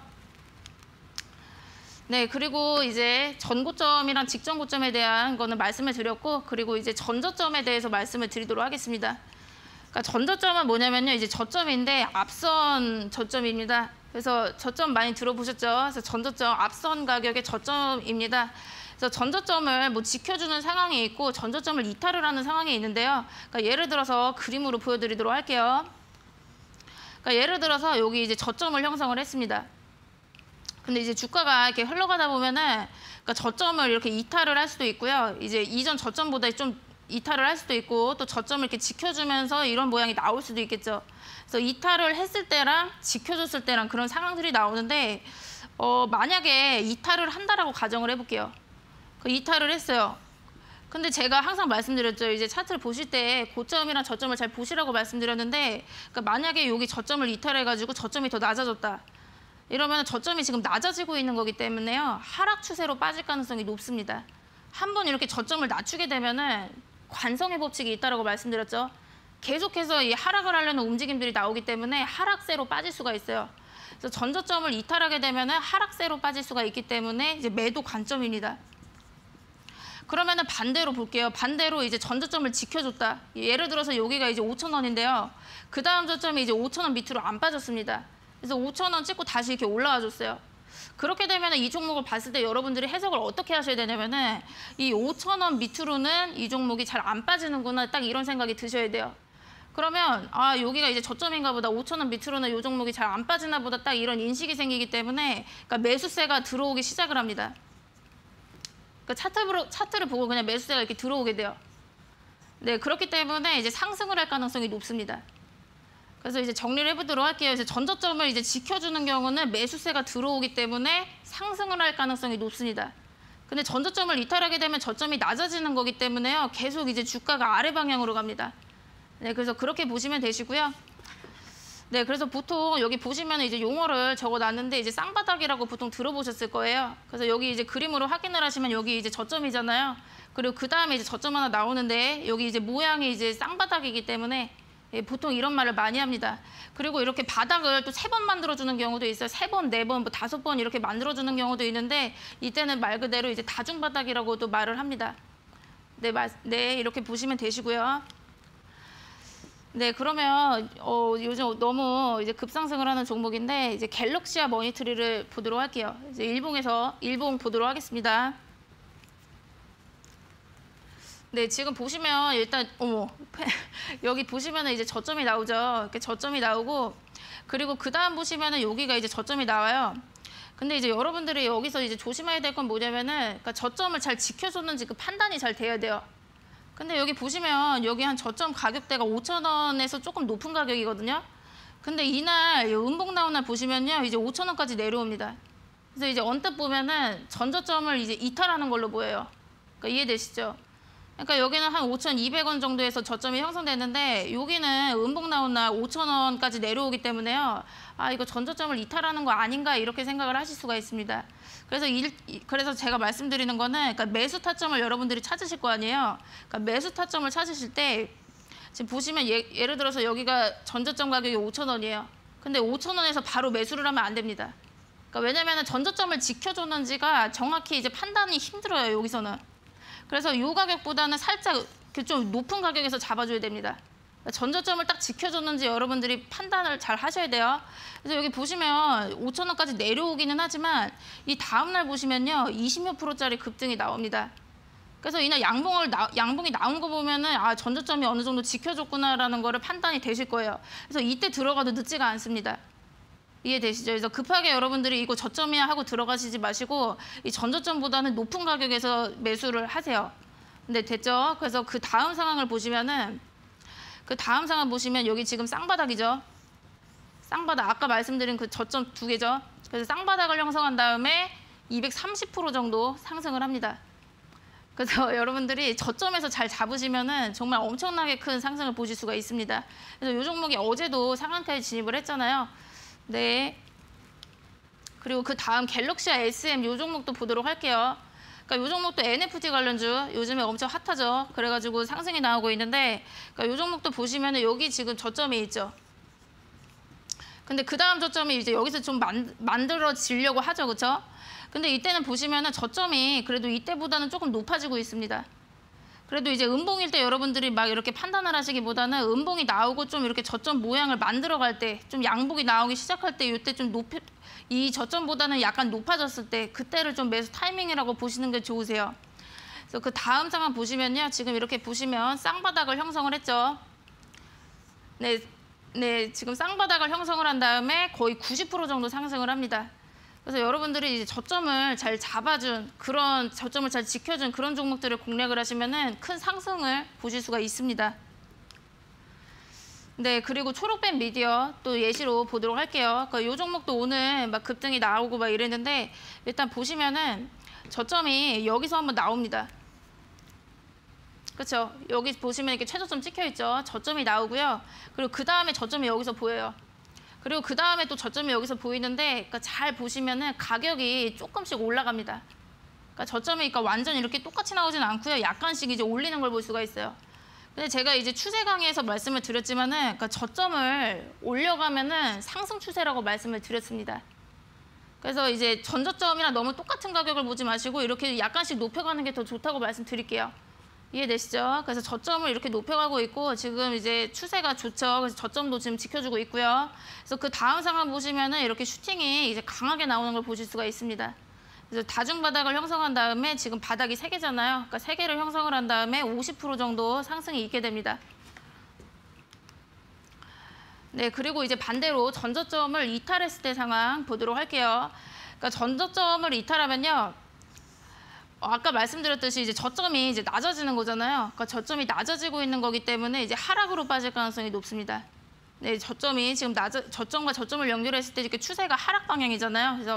Speaker 2: 네, 그리고 이제 전고점이랑 직전 고점에 대한 거는 말씀을 드렸고, 그리고 이제 전저점에 대해서 말씀을 드리도록 하겠습니다. 그러니까 전저점은 뭐냐면요, 이제 저점인데 앞선 저점입니다. 그래서 저점 많이 들어보셨죠? 그래서 전저점, 앞선 가격의 저점입니다. 그래서 전저점을 뭐 지켜주는 상황이 있고 전저점을 이탈을 하는 상황이 있는데요. 그러니까 예를 들어서 그림으로 보여드리도록 할게요. 그러니까 예를 들어서 여기 이제 저점을 형성을 했습니다. 근데 이제 주가가 이렇게 흘러가다 보면은 그러니까 저점을 이렇게 이탈을 할 수도 있고요. 이제 이전 저점보다 좀 이탈을 할 수도 있고 또 저점을 이렇게 지켜주면서 이런 모양이 나올 수도 있겠죠. 그래서 이탈을 했을 때랑 지켜줬을 때랑 그런 상황들이 나오는데 어, 만약에 이탈을 한다라고 가정을 해볼게요. 그 이탈을 했어요. 근데 제가 항상 말씀드렸죠. 이제 차트를 보실 때 고점이랑 저점을 잘 보시라고 말씀드렸는데 그러니까 만약에 여기 저점을 이탈해가지고 저점이 더 낮아졌다. 이러면 저점이 지금 낮아지고 있는 거기 때문에요. 하락 추세로 빠질 가능성이 높습니다. 한번 이렇게 저점을 낮추게 되면은 관성의 법칙이 있다라고 말씀드렸죠. 계속해서 이 하락을 하려는 움직임들이 나오기 때문에 하락세로 빠질 수가 있어요. 그래서 전저점을 이탈하게 되면은 하락세로 빠질 수가 있기 때문에 이제 매도 관점입니다. 그러면은 반대로 볼게요. 반대로 이제 전저점을 지켜줬다. 예를 들어서 여기가 이제 오천 원인데요. 그 다음 저점이 이제 오천 원 밑으로 안 빠졌습니다. 그래서 오천 원 찍고 다시 이렇게 올라와 줬어요. 그렇게 되면 이 종목을 봤을 때 여러분들이 해석을 어떻게 하셔야 되냐면은 이 오천 원 밑으로는 이 종목이 잘 안 빠지는구나 딱 이런 생각이 드셔야 돼요. 그러면 아 여기가 이제 저점인가 보다 오천 원 밑으로는 이 종목이 잘 안 빠지나 보다 딱 이런 인식이 생기기 때문에 그러니까 매수세가 들어오기 시작을 합니다. 그러니까 차트로, 차트를 보고 그냥 매수세가 이렇게 들어오게 돼요. 네, 그렇기 때문에 이제 상승을 할 가능성이 높습니다. 그래서 이제 정리를 해보도록 할게요. 이제 전저점을 이제 지켜주는 경우는 매수세가 들어오기 때문에 상승을 할 가능성이 높습니다. 근데 전저점을 이탈하게 되면 저점이 낮아지는 거기 때문에요. 계속 이제 주가가 아래 방향으로 갑니다. 네, 그래서 그렇게 보시면 되시고요. 네, 그래서 보통 여기 보시면 이제 용어를 적어놨는데 이제 쌍바닥이라고 보통 들어보셨을 거예요. 그래서 여기 이제 그림으로 확인을 하시면 여기 이제 저점이잖아요. 그리고 그 다음에 이제 저점 하나 나오는데 여기 이제 모양이 이제 쌍바닥이기 때문에 예, 보통 이런 말을 많이 합니다. 그리고 이렇게 바닥을 또 세 번 만들어주는 경우도 있어요. 세 번, 네 번, 뭐 다섯 번 이렇게 만들어주는 경우도 있는데 이때는 말 그대로 이제 다중바닥이라고도 말을 합니다. 네, 마, 네, 이렇게 보시면 되시고요. 네, 그러면 어, 요즘 너무 이제 급상승을 하는 종목인데 이제 갤럭시아 머니터리를 보도록 할게요. 이제 일봉에서 일봉 보도록 하겠습니다. 네, 지금 보시면 일단 어머 여기 보시면은 이제 저점이 나오죠. 이렇게 저점이 나오고 그리고 그 다음 보시면은 여기가 이제 저점이 나와요. 근데 이제 여러분들이 여기서 이제 조심해야 될 건 뭐냐면은 그러니까 저점을 잘 지켜줬는지 그 판단이 잘 돼야 돼요. 근데 여기 보시면 여기 한 저점 가격대가 오천 원에서 조금 높은 가격이거든요. 근데 이날 음봉 나온 날 보시면요 이제 오천 원까지 내려옵니다. 그래서 이제 언뜻 보면은 전저점을 이제 이탈하는 걸로 보여요. 그러니까 이해되시죠? 그러니까 여기는 한 오천이백 원 정도에서 저점이 형성되는데 여기는 음봉 나온 날 오천 원까지 내려오기 때문에요. 아 이거 전저점을 이탈하는 거 아닌가 이렇게 생각을 하실 수가 있습니다. 그래서 일, 그래서 제가 말씀드리는 거는 그러니까 매수 타점을 여러분들이 찾으실 거 아니에요. 그러니까 매수 타점을 찾으실 때 지금 보시면 예, 예를 들어서 여기가 전저점 가격이 오천 원이에요. 근데 오천 원에서 바로 매수를 하면 안 됩니다. 그러니까 왜냐면은 전저점을 지켜줬는지가 정확히 이제 판단이 힘들어요. 여기서는. 그래서 이 가격보다는 살짝 좀 높은 가격에서 잡아줘야 됩니다. 전저점을 딱 지켜줬는지 여러분들이 판단을 잘 하셔야 돼요. 그래서 여기 보시면 오천 원까지 내려오기는 하지만 이 다음날 보시면요 이십몇 프로짜리 급등이 나옵니다. 그래서 이날 양봉을 나, 양봉이 나온 거 보면은 아 전저점이 어느 정도 지켜줬구나라는 거를 판단이 되실 거예요. 그래서 이때 들어가도 늦지가 않습니다. 이해되시죠? 그래서 급하게 여러분들이 이거 저점이야 하고 들어가시지 마시고 이 전저점보다는 높은 가격에서 매수를 하세요. 네, 됐죠? 그래서 그 다음 상황을 보시면은 그 다음 상황 보시면 여기 지금 쌍바닥이죠. 쌍바닥 아까 말씀드린 그 저점 두 개죠. 그래서 쌍바닥을 형성한 다음에 이백삼십 퍼센트 정도 상승을 합니다. 그래서 여러분들이 저점에서 잘 잡으시면은 정말 엄청나게 큰 상승을 보실 수가 있습니다. 그래서 이 종목이 어제도 상한가에 진입을 했잖아요. 네. 그리고 그 다음 갤럭시아 에스엠 이 종목도 보도록 할게요. 그러니까 이 종목도 엔에프티 관련주 요즘에 엄청 핫하죠. 그래가지고 상승이 나오고 있는데 그러니까 이 종목도 보시면은 여기 지금 저점이 있죠. 근데 그 다음 저점이 이제 여기서 좀 만, 만들어지려고 하죠. 그렇죠? 근데 이때는 보시면은 저점이 그래도 이때보다는 조금 높아지고 있습니다. 그래도 이제 음봉일 때 여러분들이 막 이렇게 판단을 하시기보다는 음봉이 나오고 좀 이렇게 저점 모양을 만들어갈 때 좀 양봉이 나오기 시작할 때 이때 좀 높이 이 저점보다는 약간 높아졌을 때 그때를 좀 매수 타이밍이라고 보시는 게 좋으세요. 그래서 그 다음 상황 보시면요. 지금 이렇게 보시면 쌍바닥을 형성을 했죠. 네, 네, 지금 쌍바닥을 형성을 한 다음에 거의 구십 퍼센트 정도 상승을 합니다. 그래서 여러분들이 이제 저점을 잘 잡아준 그런 저점을 잘 지켜준 그런 종목들을 공략을 하시면은 큰 상승을 보실 수가 있습니다. 네, 그리고 초록뱀 미디어 또 예시로 보도록 할게요. 그러니까 이 종목도 오늘 막 급등이 나오고 막 이랬는데 일단 보시면은 저점이 여기서 한번 나옵니다. 그렇죠? 여기 보시면 이렇게 최저점 찍혀 있죠. 저점이 나오고요. 그리고 그 다음에 저점이 여기서 보여요. 그리고 그 다음에 또 저점이 여기서 보이는데 그러니까 잘 보시면은 가격이 조금씩 올라갑니다. 그러니까 저점이 그러니까 완전 이렇게 똑같이 나오진 않고요. 약간씩 이제 올리는 걸 볼 수가 있어요. 근데 제가 이제 추세 강의에서 말씀을 드렸지만은 그러니까 저점을 올려가면은 상승 추세라고 말씀을 드렸습니다. 그래서 이제 전저점이랑 너무 똑같은 가격을 보지 마시고 이렇게 약간씩 높여가는 게 더 좋다고 말씀드릴게요. 이해되시죠? 그래서 저점을 이렇게 높여가고 있고 지금 이제 추세가 좋죠. 그래서 저점도 지금 지켜주고 있고요. 그래서 그 다음 상황 보시면은 이렇게 슈팅이 이제 강하게 나오는 걸 보실 수가 있습니다. 그래서 다중 바닥을 형성한 다음에 지금 바닥이 세 개잖아요. 그러니까 세 개를 형성을 한 다음에 오십 퍼센트 정도 상승이 있게 됩니다. 네, 그리고 이제 반대로 전저점을 이탈했을 때 상황 보도록 할게요. 그러니까 전저점을 이탈하면요. 아까 말씀드렸듯이 이제 저점이 이제 낮아지는 거잖아요. 그러니까 저점이 낮아지고 있는 거기 때문에 이제 하락으로 빠질 가능성이 높습니다. 네, 저점이 지금 낮아, 저점과 저점을 연결했을 때 이렇게 추세가 하락 방향이잖아요. 그래서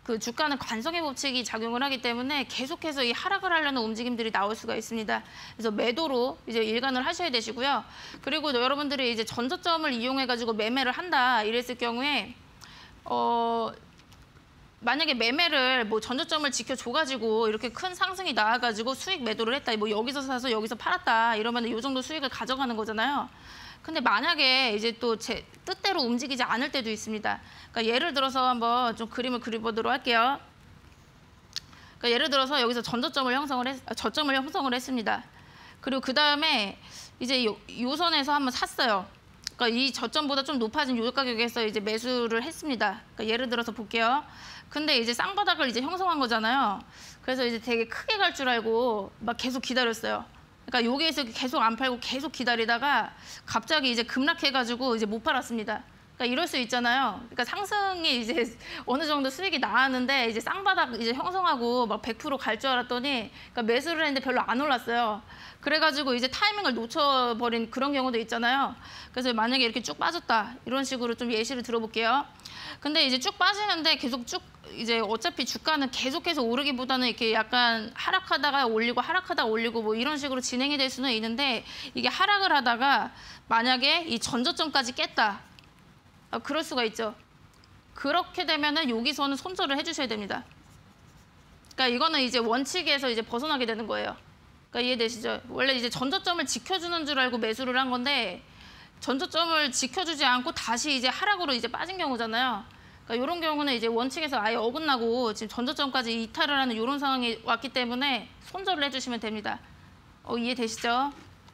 Speaker 2: 그 주가는 관성의 법칙이 작용을 하기 때문에 계속해서 이 하락을 하려는 움직임들이 나올 수가 있습니다. 그래서 매도로 이제 일관을 하셔야 되시고요. 그리고 여러분들이 이제 전저점을 이용해 가지고 매매를 한다 이랬을 경우에 어 만약에 매매를 뭐 전저점을 지켜줘가지고 이렇게 큰 상승이 나와가지고 수익 매도를 했다. 뭐 여기서 사서 여기서 팔았다. 이러면 이 정도 수익을 가져가는 거잖아요. 근데 만약에 이제 또 제 뜻대로 움직이지 않을 때도 있습니다. 그러니까 예를 들어서 한번 좀 그림을 그려보도록 할게요. 그러니까 예를 들어서 여기서 전저점을 형성을 했, 아, 저점을 형성을 했습니다. 그리고 그 다음에 이제 요, 요 선에서 한번 샀어요. 그러니까 이 저점보다 좀 높아진 요 가격에서 이제 매수를 했습니다. 그러니까 예를 들어서 볼게요. 근데 이제 쌍바닥을 이제 형성한 거잖아요. 그래서 이제 되게 크게 갈 줄 알고 막 계속 기다렸어요. 그러니까 여기에서 계속 안 팔고 계속 기다리다가 갑자기 이제 급락해가지고 이제 못 팔았습니다. 그러니까 이럴 수 있잖아요. 그러니까 상승이 이제 어느 정도 수익이 나왔는데 이제 쌍바닥 이제 형성하고 막 백 퍼센트 갈 줄 알았더니 그러니까 매수를 했는데 별로 안 올랐어요. 그래가지고 이제 타이밍을 놓쳐버린 그런 경우도 있잖아요. 그래서 만약에 이렇게 쭉 빠졌다 이런 식으로 좀 예시를 들어볼게요. 근데 이제 쭉 빠지는데 계속 쭉 이제 어차피 주가는 계속해서 오르기보다는 이렇게 약간 하락하다가 올리고 하락하다가 올리고 뭐 이런 식으로 진행이 될 수는 있는데 이게 하락을 하다가 만약에 이 전저점까지 깼다. 아, 그럴 수가 있죠. 그렇게 되면은 여기서는 손절을 해주셔야 됩니다. 그러니까 이거는 이제 원칙에서 이제 벗어나게 되는 거예요. 그러니까 이해되시죠? 원래 이제 전저점을 지켜주는 줄 알고 매수를 한 건데 전저점을 지켜주지 않고 다시 이제 하락으로 이제 빠진 경우잖아요. 그러니까 이런 경우는 이제 원칙에서 아예 어긋나고 지금 전저점까지 이탈을 하는 이런 상황이 왔기 때문에 손절을 해주시면 됩니다. 어, 이해되시죠?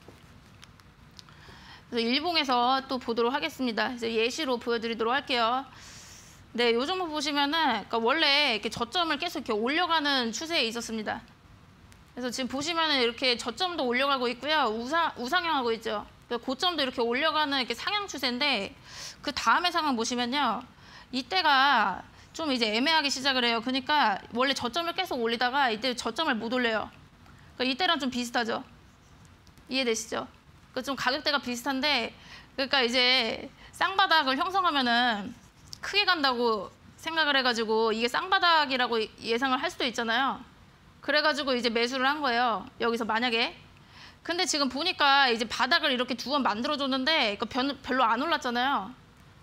Speaker 2: 그래서 일봉에서 또 보도록 하겠습니다. 이제 예시로 보여드리도록 할게요. 네, 요 정도 보시면은 그러니까 원래 이렇게 저점을 계속 이렇게 올려가는 추세에 있었습니다. 그래서 지금 보시면은 이렇게 저점도 올려가고 있고요, 우상 우상향하고 있죠. 고점도 이렇게 올려가는 이렇게 상향 추세인데 그 다음에 상황 보시면요, 이때가 좀 이제 애매하게 시작을 해요. 그러니까 원래 저점을 계속 올리다가 이때 저점을 못 올려요. 그러니까 이때랑 좀 비슷하죠. 이해되시죠? 그 좀 가격대가 비슷한데 그러니까 이제 쌍바닥을 형성하면은 크게 간다고 생각을 해가지고 이게 쌍바닥이라고 예상을 할 수도 있잖아요. 그래가지고 이제 매수를 한 거예요. 여기서 만약에. 근데 지금 보니까 이제 바닥을 이렇게 두 번 만들어줬는데 별로 안 올랐잖아요.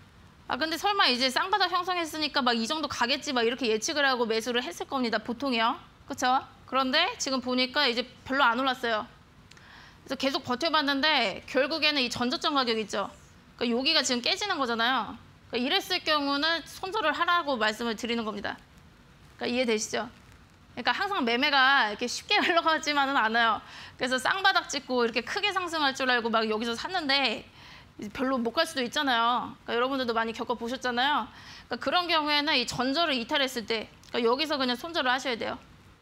Speaker 2: 아 근데 설마 이제 쌍바닥 형성했으니까 막 이 정도 가겠지 막 이렇게 예측을 하고 매수를 했을 겁니다. 보통이요. 그렇죠? 그런데 지금 보니까 이제 별로 안 올랐어요. 그래서 계속 버텨봤는데 결국에는 이 전저점 가격 있죠. 그러니까 여기가 지금 깨지는 거잖아요. 그러니까 이랬을 경우는 손절을 하라고 말씀을 드리는 겁니다. 그러니까 이해되시죠? 그러니까 항상 매매가 이렇게 쉽게 흘러가지만은 않아요. 그래서 쌍바닥 찍고 이렇게 크게 상승할 줄 알고 막 여기서 샀는데 별로 못 갈 수도 있잖아요. 그러니까 여러분들도 많이 겪어보셨잖아요. 그러니까 그런 경우에는 이 전저를 이탈했을 때 그러니까 여기서 그냥 손절을 하셔야 돼요.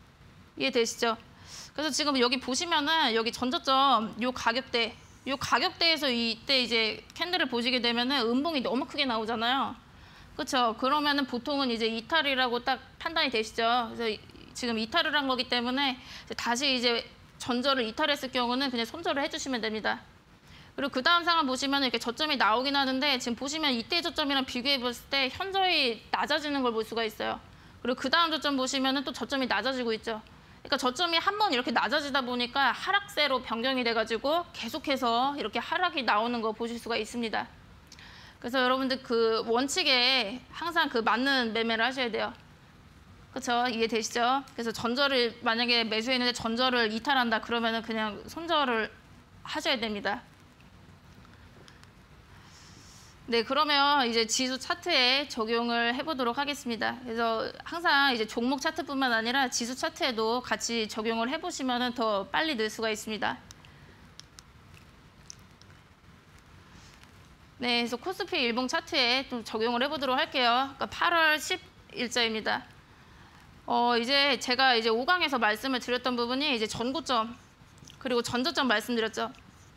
Speaker 2: 이해되시죠? 그래서 지금 여기 보시면은 여기 전저점 요 가격대, 요 가격대에서 이때 이제 캔들을 보시게 되면은 음봉이 너무 크게 나오잖아요. 그렇죠? 그러면은 보통은 이제 이탈이라고 딱 판단이 되시죠. 그래서 지금 이탈을 한 거기 때문에 다시 이제 전저를 이탈했을 경우는 그냥 손절을 해주시면 됩니다. 그리고 그 다음 상황 보시면 이렇게 저점이 나오긴 하는데 지금 보시면 이때 저점이랑 비교해 봤을 때 현저히 낮아지는 걸 볼 수가 있어요. 그리고 그 다음 저점 보시면은 또 저점이 낮아지고 있죠. 그러니까 저점이 한 번 이렇게 낮아지다 보니까 하락세로 변경이 돼가지고 계속해서 이렇게 하락이 나오는 거 보실 수가 있습니다. 그래서 여러분들 그 원칙에 항상 그 맞는 매매를 하셔야 돼요. 그렇죠? 이해되시죠? 그래서 전저를 만약에 매수했는데 전저를 이탈한다 그러면은 그냥 손절을 하셔야 됩니다. 네, 그러면 이제 지수 차트에 적용을 해보도록 하겠습니다. 그래서 항상 이제 종목 차트뿐만 아니라 지수 차트에도 같이 적용을 해보시면 더 빨리 늘 수가 있습니다. 네, 그래서 코스피 일봉 차트에 좀 적용을 해보도록 할게요. 그러니까 팔월 십일자입니다. 어, 이제 제가 이제 오 강에서 말씀을 드렸던 부분이 이제 전고점 그리고 전저점 말씀드렸죠.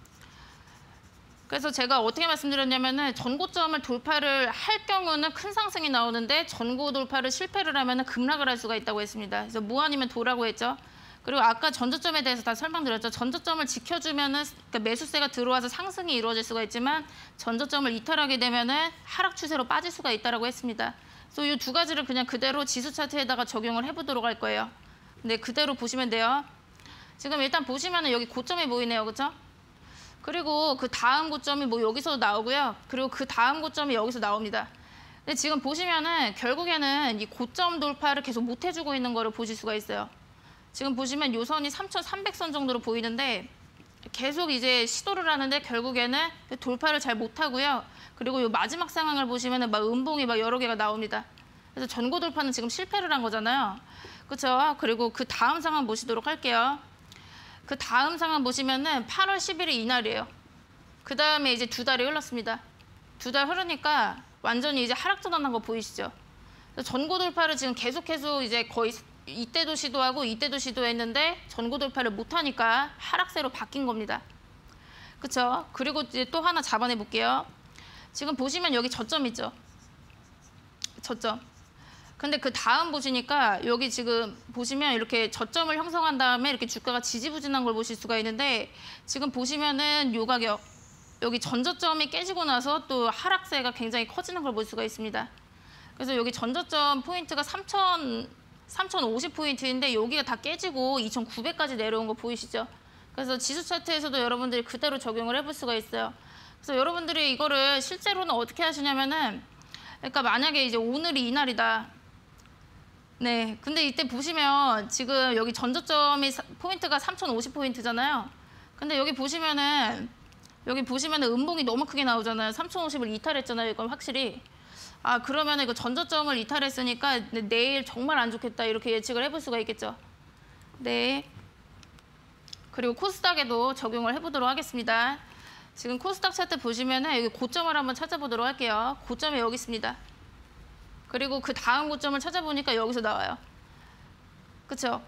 Speaker 2: 그래서 제가 어떻게 말씀드렸냐면은 전고점을 돌파를 할 경우는 큰 상승이 나오는데 전고 돌파를 실패를 하면은 급락을 할 수가 있다고 했습니다. 그래서 무 아니면 도라고 했죠. 그리고 아까 전저점에 대해서 다 설명드렸죠. 전저점을 지켜주면은 그러니까 매수세가 들어와서 상승이 이루어질 수가 있지만 전저점을 이탈하게 되면은 하락 추세로 빠질 수가 있다라고 했습니다. 그래서 이 두 가지를 그냥 그대로 지수 차트에다가 적용을 해보도록 할 거예요. 네, 그대로 보시면 돼요. 지금 일단 보시면은 여기 고점이 보이네요, 그렇죠? 그리고 그 다음 고점이 뭐 여기서 나오고요. 그리고 그 다음 고점이 여기서 나옵니다. 근데 지금 보시면은 결국에는 이 고점 돌파를 계속 못 해주고 있는 거를 보실 수가 있어요. 지금 보시면 요 선이 삼천삼백 선 정도로 보이는데 계속 이제 시도를 하는데 결국에는 돌파를 잘 못하고요. 그리고 요 마지막 상황을 보시면은 막 음봉이 막 여러 개가 나옵니다. 그래서 전고 돌파는 지금 실패를 한 거잖아요. 그렇죠? 그리고 그 다음 상황 보시도록 할게요. 그 다음 상황 보시면은 팔월 십일이 이날이에요. 그 다음에 이제 두 달이 흘렀습니다. 두 달 흐르니까 완전히 이제 하락 전환한 거 보이시죠? 전고 돌파를 지금 계속해서 이제 거의 이때도 시도하고 이때도 시도했는데 전고 돌파를 못하니까 하락세로 바뀐 겁니다. 그렇죠? 그리고 이제 또 하나 잡아내 볼게요. 지금 보시면 여기 저점 있죠? 저점. 근데 그 다음 보시니까 여기 지금 보시면 이렇게 저점을 형성한 다음에 이렇게 주가가 지지부진한 걸 보실 수가 있는데 지금 보시면은 요 가격 여기 전저점이 깨지고 나서 또 하락세가 굉장히 커지는 걸 볼 수가 있습니다. 그래서 여기 전저점 포인트가 삼천, 삼천오십 포인트인데 여기가 다 깨지고 이천구백까지 내려온 거 보이시죠? 그래서 지수 차트에서도 여러분들이 그대로 적용을 해볼 수가 있어요. 그래서 여러분들이 이거를 실제로는 어떻게 하시냐면은 그러니까 만약에 이제 오늘이 이날이다. 네, 근데 이때 보시면 지금 여기 전저점이 포인트가 삼천오십 포인트잖아요. 근데 여기 보시면은 여기 보시면은 음봉이 너무 크게 나오잖아요. 삼천오십을 이탈했잖아요. 이건 확실히. 아, 그러면 이거 전저점을 이탈했으니까 내일 정말 안 좋겠다 이렇게 예측을 해볼 수가 있겠죠. 네. 그리고 코스닥에도 적용을 해보도록 하겠습니다. 지금 코스닥 차트 보시면은 여기 고점을 한번 찾아보도록 할게요. 고점이 여기 있습니다. 그리고 그 다음 고점을 찾아보니까 여기서 나와요. 그렇죠?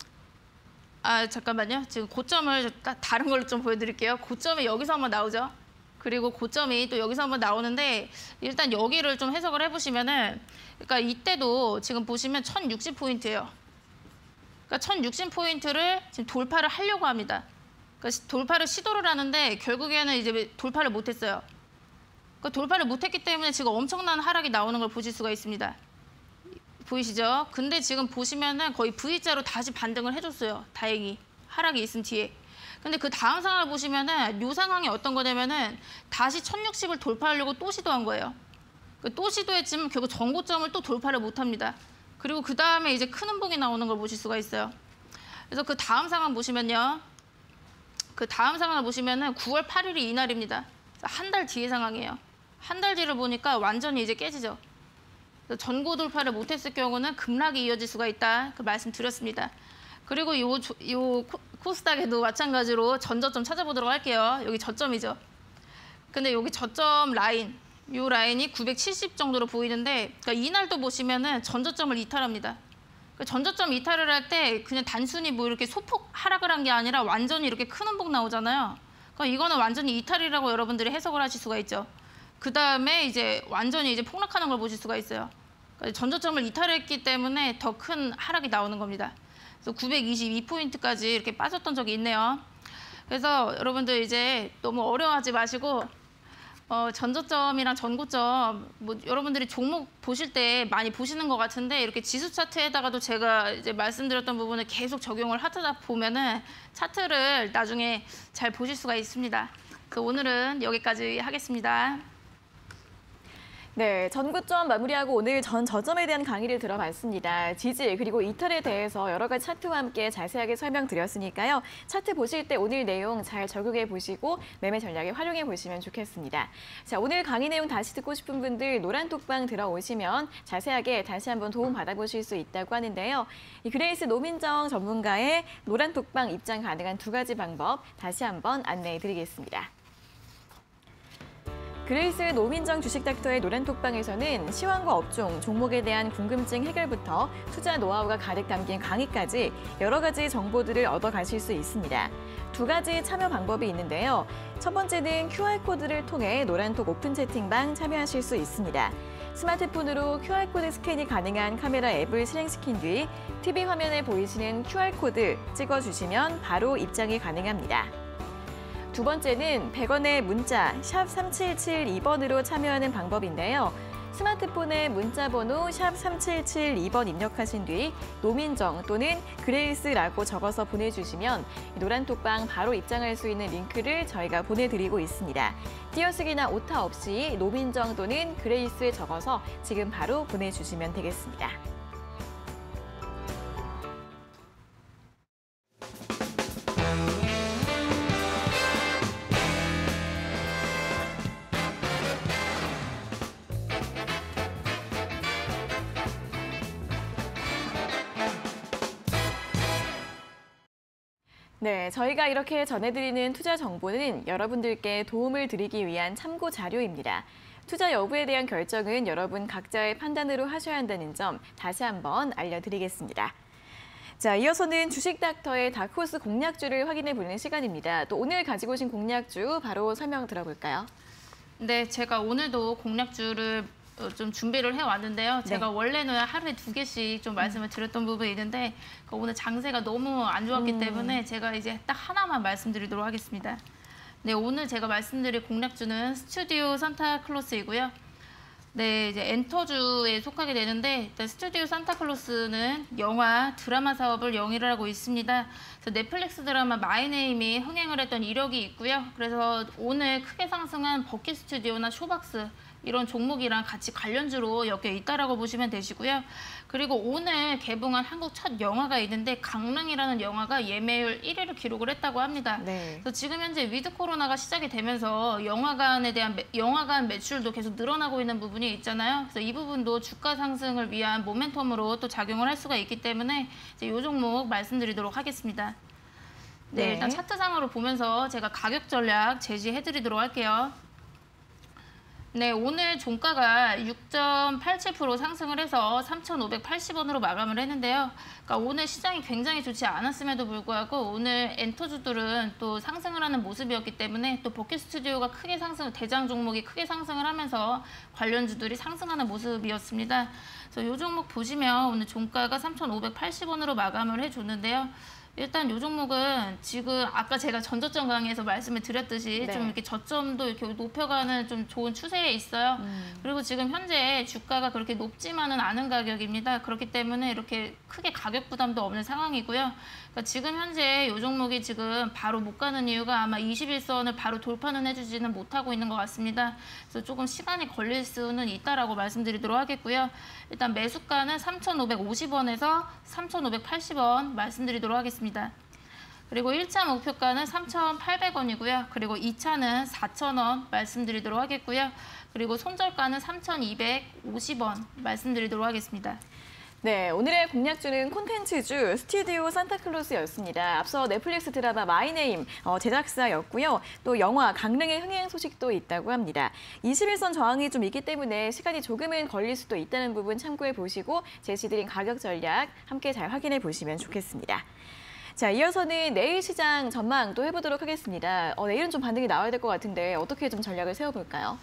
Speaker 2: 아, 잠깐만요. 지금 고점을 다른 걸로 좀 보여드릴게요. 고점이 여기서 한번 나오죠. 그리고 고점이 또 여기서 한번 나오는데 일단 여기를 좀 해석을 해보시면은 그러니까 이때도 지금 보시면 천육십 포인트예요. 그러니까 천육십 포인트를 지금 돌파를 하려고 합니다. 그러니까 돌파를 시도를 하는데 결국에는 이제 돌파를 못했어요. 그러니까 돌파를 못했기 때문에 지금 엄청난 하락이 나오는 걸 보실 수가 있습니다. 보이시죠? 근데 지금 보시면은 거의 V자로 다시 반등을 해줬어요. 다행히 하락이 있은 뒤에. 근데 그 다음 상황을 보시면은 이 상황이 어떤 거냐면은 다시 천육십을 돌파하려고 또 시도한 거예요. 또 시도했지만 결국 전고점을 또 돌파를 못합니다. 그리고 그 다음에 이제 큰 음봉이 나오는 걸 보실 수가 있어요. 그래서 그 다음 상황 보시면요. 그 다음 상황을 보시면은 구월 팔일이 이날입니다. 한 달 뒤의 상황이에요. 한 달 뒤를 보니까 완전히 이제 깨지죠. 전고 돌파를 못했을 경우는 급락이 이어질 수가 있다. 그 말씀 드렸습니다. 그리고 요, 요 코스닥에도 마찬가지로 전저점 찾아보도록 할게요. 여기 저점이죠. 근데 여기 저점 라인, 요 라인이 구백칠십 정도로 보이는데 그러니까 이날도 보시면은 전저점을 이탈합니다. 그러니까 전저점 이탈을 할 때 그냥 단순히 뭐 이렇게 소폭 하락을 한 게 아니라 완전히 이렇게 큰 음봉 나오잖아요. 그러니까 이거는 완전히 이탈이라고 여러분들이 해석을 하실 수가 있죠. 그 다음에 이제 완전히 이제 폭락하는 걸 보실 수가 있어요. 그러니까 전저점을 이탈했기 때문에 더 큰 하락이 나오는 겁니다. 그래서 구백이십이 포인트까지 이렇게 빠졌던 적이 있네요. 그래서 여러분들 이제 너무 어려워하지 마시고 어, 전저점이랑 전고점 뭐 여러분들이 종목 보실 때 많이 보시는 것 같은데 이렇게 지수 차트에다가도 제가 이제 말씀드렸던 부분을 계속 적용을 하다 보면은 차트를 나중에 잘 보실 수가 있습니다. 그래서 오늘은 여기까지 하겠습니다.
Speaker 1: 네, 전고점 마무리하고 오늘 전 저점에 대한 강의를 들어봤습니다. 지지 그리고 이탈에 대해서 여러 가지 차트와 함께 자세하게 설명드렸으니까요. 차트 보실 때 오늘 내용 잘 적용해 보시고 매매 전략에 활용해 보시면 좋겠습니다. 자, 오늘 강의 내용 다시 듣고 싶은 분들 노란톡방 들어오시면 자세하게 다시 한번 도움 받아보실 수 있다고 하는데요. 이 그레이스 노민정 전문가의 노란톡방 입장 가능한 두 가지 방법 다시 한번 안내해 드리겠습니다. 그레이스 노민정 주식닥터의 노란톡방에서는 시황과 업종, 종목에 대한 궁금증 해결부터 투자 노하우가 가득 담긴 강의까지 여러 가지 정보들을 얻어가실 수 있습니다. 두 가지 참여 방법이 있는데요. 첫 번째는 큐알코드를 통해 노란톡 오픈 채팅방 참여하실 수 있습니다. 스마트폰으로 큐알코드 스캔이 가능한 카메라 앱을 실행시킨 뒤 티비 화면에 보이시는 큐알코드 찍어주시면 바로 입장이 가능합니다. 두 번째는 백 원의 문자 샵 삼칠칠이 번으로 참여하는 방법인데요. 스마트폰에 문자번호 샵 삼칠칠이 번 입력하신 뒤 노민정 또는 그레이스라고 적어서 보내주시면 노란톡방 바로 입장할 수 있는 링크를 저희가 보내드리고 있습니다. 띄어쓰기나 오타 없이 노민정 또는 그레이스 적어서 지금 바로 보내주시면 되겠습니다. 네, 저희가 이렇게 전해드리는 투자 정보는 여러분들께 도움을 드리기 위한 참고 자료입니다. 투자 여부에 대한 결정은 여러분 각자의 판단으로 하셔야 한다는 점 다시 한번 알려드리겠습니다. 자, 이어서는 주식닥터의 다크호스 공략주를 확인해 보는 시간입니다. 또 오늘 가지고 오신 공략주 바로 설명 들어볼까요?
Speaker 2: 네, 제가 오늘도 공략주를 좀 준비를 해왔는데요.
Speaker 1: 네.
Speaker 2: 제가 원래는 하루에 두 개씩 좀 말씀을 드렸던 부분이 있는데 오늘 장세가 너무 안 좋았기
Speaker 1: 음.
Speaker 2: 때문에 제가 이제 딱 하나만 말씀드리도록 하겠습니다. 네, 오늘 제가 말씀드릴 공략주는 스튜디오 산타클로스이고요. 네, 이제 엔터주에 속하게 되는데 일단 스튜디오 산타클로스는 영화, 드라마 사업을 영위를 하고 있습니다. 그래서 넷플릭스 드라마 마이네임이 흥행을 했던 이력이 있고요. 그래서 오늘 크게 상승한 버킷 스튜디오나 쇼박스 이런 종목이랑 같이 관련주로 엮여 있다라고 보시면 되시고요. 그리고 오늘 개봉한 한국 첫 영화가 있는데 강릉이라는 영화가 예매율 일 위를 기록을 했다고 합니다.
Speaker 1: 네.
Speaker 2: 그래서 지금 현재 위드 코로나가 시작이 되면서 영화관에 대한 매, 영화관 매출도 계속 늘어나고 있는 부분이 있잖아요. 그래서 이 부분도 주가 상승을 위한 모멘텀으로 또 작용을 할 수가 있기 때문에 이제 이 종목 말씀드리도록 하겠습니다. 네,
Speaker 1: 네.
Speaker 2: 일단 차트상으로 보면서 제가 가격 전략 제시해드리도록 할게요. 네, 오늘 종가가 육 점 팔칠 퍼센트 상승을 해서 삼천오백팔십 원으로 마감을 했는데요. 그러니까 오늘 시장이 굉장히 좋지 않았음에도 불구하고 오늘 엔터주들은 또 상승을 하는 모습이었기 때문에 또 버킷 스튜디오가 크게 상승, 대장 종목이 크게 상승을 하면서 관련주들이 상승하는 모습이었습니다. 그래서 이 종목 보시면 오늘 종가가 삼천오백팔십 원으로 마감을 해줬는데요. 일단 이 종목은 지금 아까 제가 전저점 강의에서 말씀을 드렸듯이
Speaker 1: 네.
Speaker 2: 좀 이렇게 저점도 이렇게 높여가는 좀 좋은 추세에 있어요.
Speaker 1: 음.
Speaker 2: 그리고 지금 현재 주가가 그렇게 높지만은 않은 가격입니다. 그렇기 때문에 이렇게 크게 가격 부담도 없는 상황이고요. 그러니까 지금 현재 이 종목이 지금 바로 못 가는 이유가 아마 이십일 선을 바로 돌파는 해주지는 못하고 있는 것 같습니다. 그래서 조금 시간이 걸릴 수는 있다라고 말씀드리도록 하겠고요. 일단 매수가는 삼천오백오십 원에서 삼천오백팔십 원 말씀드리도록 하겠습니다. 그리고 일 차 목표가는 삼천팔백 원이고요. 그리고 이 차는 사천 원 말씀드리도록 하겠고요. 그리고 손절가는 삼천이백오십 원 말씀드리도록 하겠습니다.
Speaker 1: 네, 오늘의 공략주는 콘텐츠주 스튜디오 산타클로스였습니다. 앞서 넷플릭스 드라마 마이네임 어, 제작사였고요. 또 영화 강릉의 흥행 소식도 있다고 합니다. 이십일 선 저항이 좀 있기 때문에 시간이 조금은 걸릴 수도 있다는 부분 참고해 보시고 제시드린 가격 전략 함께 잘 확인해 보시면 좋겠습니다. 자, 이어서는 내일 시장 전망 또 해보도록 하겠습니다. 어, 내일은 좀 반등이 나와야 될 것 같은데 어떻게 좀 전략을 세워볼까요?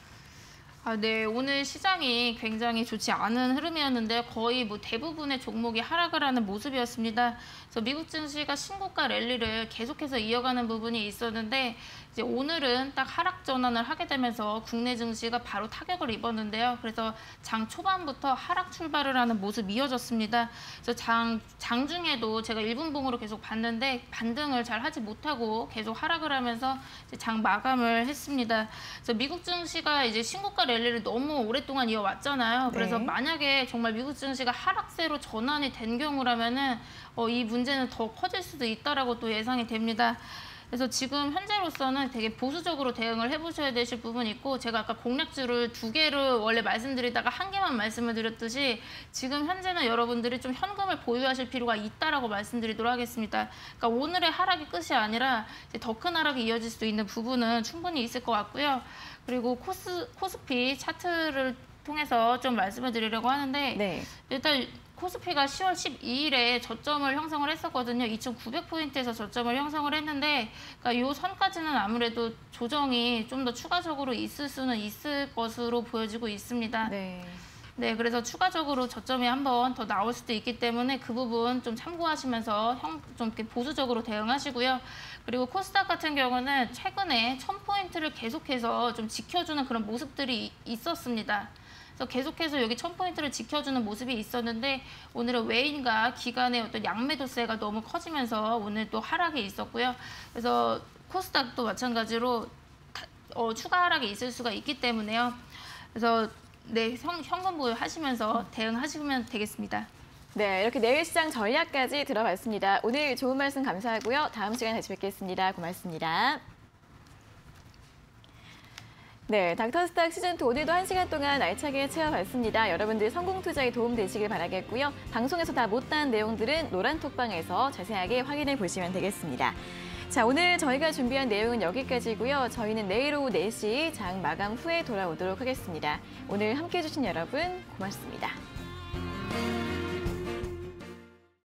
Speaker 2: 아, 네, 오늘 시장이 굉장히 좋지 않은 흐름이었는데 거의 뭐 대부분의 종목이 하락을 하는 모습이었습니다. 그래서 미국 증시가 신고가 랠리를 계속해서 이어가는 부분이 있었는데 이제 오늘은 딱 하락 전환을 하게 되면서 국내 증시가 바로 타격을 입었는데요. 그래서 장 초반부터 하락 출발을 하는 모습이 이어졌습니다. 그래서 장, 장중에도 제가 일 분봉으로 계속 봤는데 반등을 잘 하지 못하고 계속 하락을 하면서 이제 장 마감을 했습니다. 그래서 미국 증시가 이제 신고가 랠리를 너무 오랫동안 이어왔잖아요. 그래서
Speaker 1: 네.
Speaker 2: 만약에 정말 미국 증시가 하락세로 전환이 된 경우라면은 어, 이 문제는 더 커질 수도 있다라고 또 예상이 됩니다. 그래서 지금 현재로서는 되게 보수적으로 대응을 해보셔야 되실 부분이 있고 제가 아까 공략주를 두 개를 원래 말씀드리다가 한 개만 말씀을 드렸듯이 지금 현재는 여러분들이 좀 현금을 보유하실 필요가 있다라고 말씀드리도록 하겠습니다. 그러니까 오늘의 하락이 끝이 아니라 더 큰 하락이 이어질 수 있는 부분은 충분히 있을 것 같고요. 그리고 코스, 코스피 차트를 통해서 좀 말씀을 드리려고 하는데
Speaker 1: 네.
Speaker 2: 일단 코스피가 시월 십이일에 저점을 형성을 했었거든요. 이천구백 포인트에서 저점을 형성을 했는데 그러니까 이 선까지는 아무래도 조정이 좀 더 추가적으로 있을 수는 있을 것으로 보여지고 있습니다.
Speaker 1: 네.
Speaker 2: 네, 그래서 추가적으로 저점이 한 번 더 나올 수도 있기 때문에 그 부분 좀 참고하시면서 형, 좀 이렇게 보수적으로 대응하시고요. 그리고 코스닥 같은 경우는 최근에 천 포인트를 계속해서 좀 지켜주는 그런 모습들이 있었습니다. 그래서 계속해서 여기 천 포인트를 지켜주는 모습이 있었는데 오늘은 외인과 기관의 어떤 양매도세가 너무 커지면서 오늘 또 하락이 있었고요. 그래서 코스닥도 마찬가지로 어, 추가 하락이 있을 수가 있기 때문에요. 그래서 네, 현, 현금 보유하시면서 대응하시면 되겠습니다.
Speaker 1: 네, 이렇게 내일 시장 전략까지 들어봤습니다. 오늘 좋은 말씀 감사하고요. 다음 시간에 다시 뵙겠습니다. 고맙습니다. 네, 닥터스탁 시즌이 오늘도 한 시간 동안 알차게 채워봤습니다. 여러분들 성공 투자에 도움 되시길 바라겠고요. 방송에서 다 못다한 내용들은 노란톡방에서 자세하게 확인해 보시면 되겠습니다. 자, 오늘 저희가 준비한 내용은 여기까지고요. 저희는 내일 오후 네 시 장 마감 후에 돌아오도록 하겠습니다. 오늘 함께해 주신 여러분 고맙습니다.